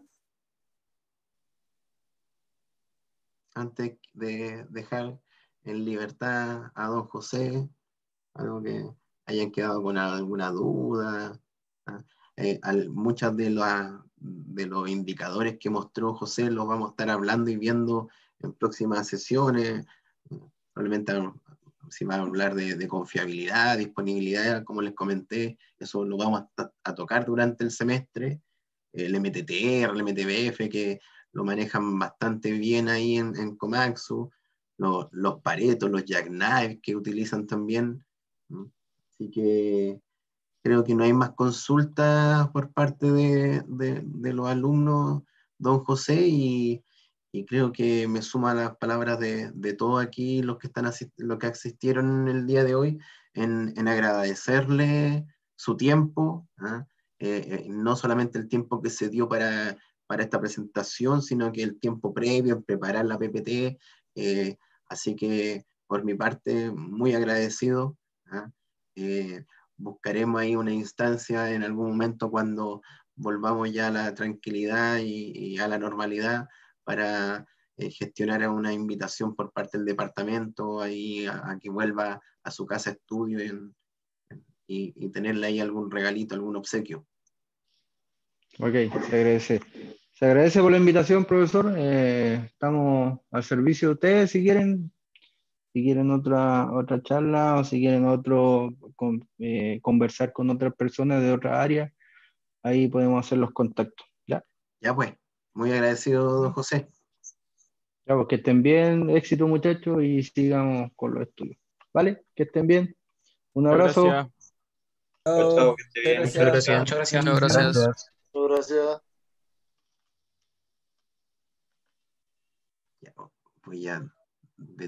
Antes de dejar en libertad a don José, algo que hayan quedado con alguna duda. ¿Ah? Eh, al- muchas de, las- de los indicadores que mostró José los vamos a estar hablando y viendo en próximas sesiones. Probablemente ah, si va a hablar de, de confiabilidad, disponibilidad, como les comenté, eso lo vamos a, a tocar durante el semestre. El M T T R, el M T B F, que lo manejan bastante bien ahí en, en Komatsu, los, los Paretos, los Jackknife que utilizan también. ¿No? Así que creo que no hay más consultas por parte de, de, de los alumnos, don José, y, y creo que me suma las palabras de, de todos aquí los que, están asist los que asistieron el día de hoy en, en agradecerle su tiempo, ¿ah? eh, eh, no solamente el tiempo que se dio para, para esta presentación, sino que el tiempo previo en preparar la P P T. Eh, así que por mi parte, muy agradecido. ¿Ah? Eh, buscaremos ahí una instancia en algún momento cuando volvamos ya a la tranquilidad y, y a la normalidad para eh, gestionar una invitación por parte del departamento ahí a, a que vuelva a su casa de estudio en, y, y tenerle ahí algún regalito, algún obsequio. Ok, se agradece. Se agradece por la invitación, profesor. Eh, estamos al servicio de ustedes si quieren, si quieren otra, otra charla o si quieren otro con- eh, conversar con otras personas de otra área, ahí podemos hacer los contactos. ¿Ya? Ya pues, muy agradecido, don José. Ya, pues que estén bien, éxito muchachos y sigamos con los estudios. ¿Vale? Que estén bien. Un Muchas abrazo. gracias. Chao, Chao, chao, que esté muchas bien. Muchas gracias. gracias. Muchas gracias. Muchas gracias. Gracias. Gracias. Ya, pues ya de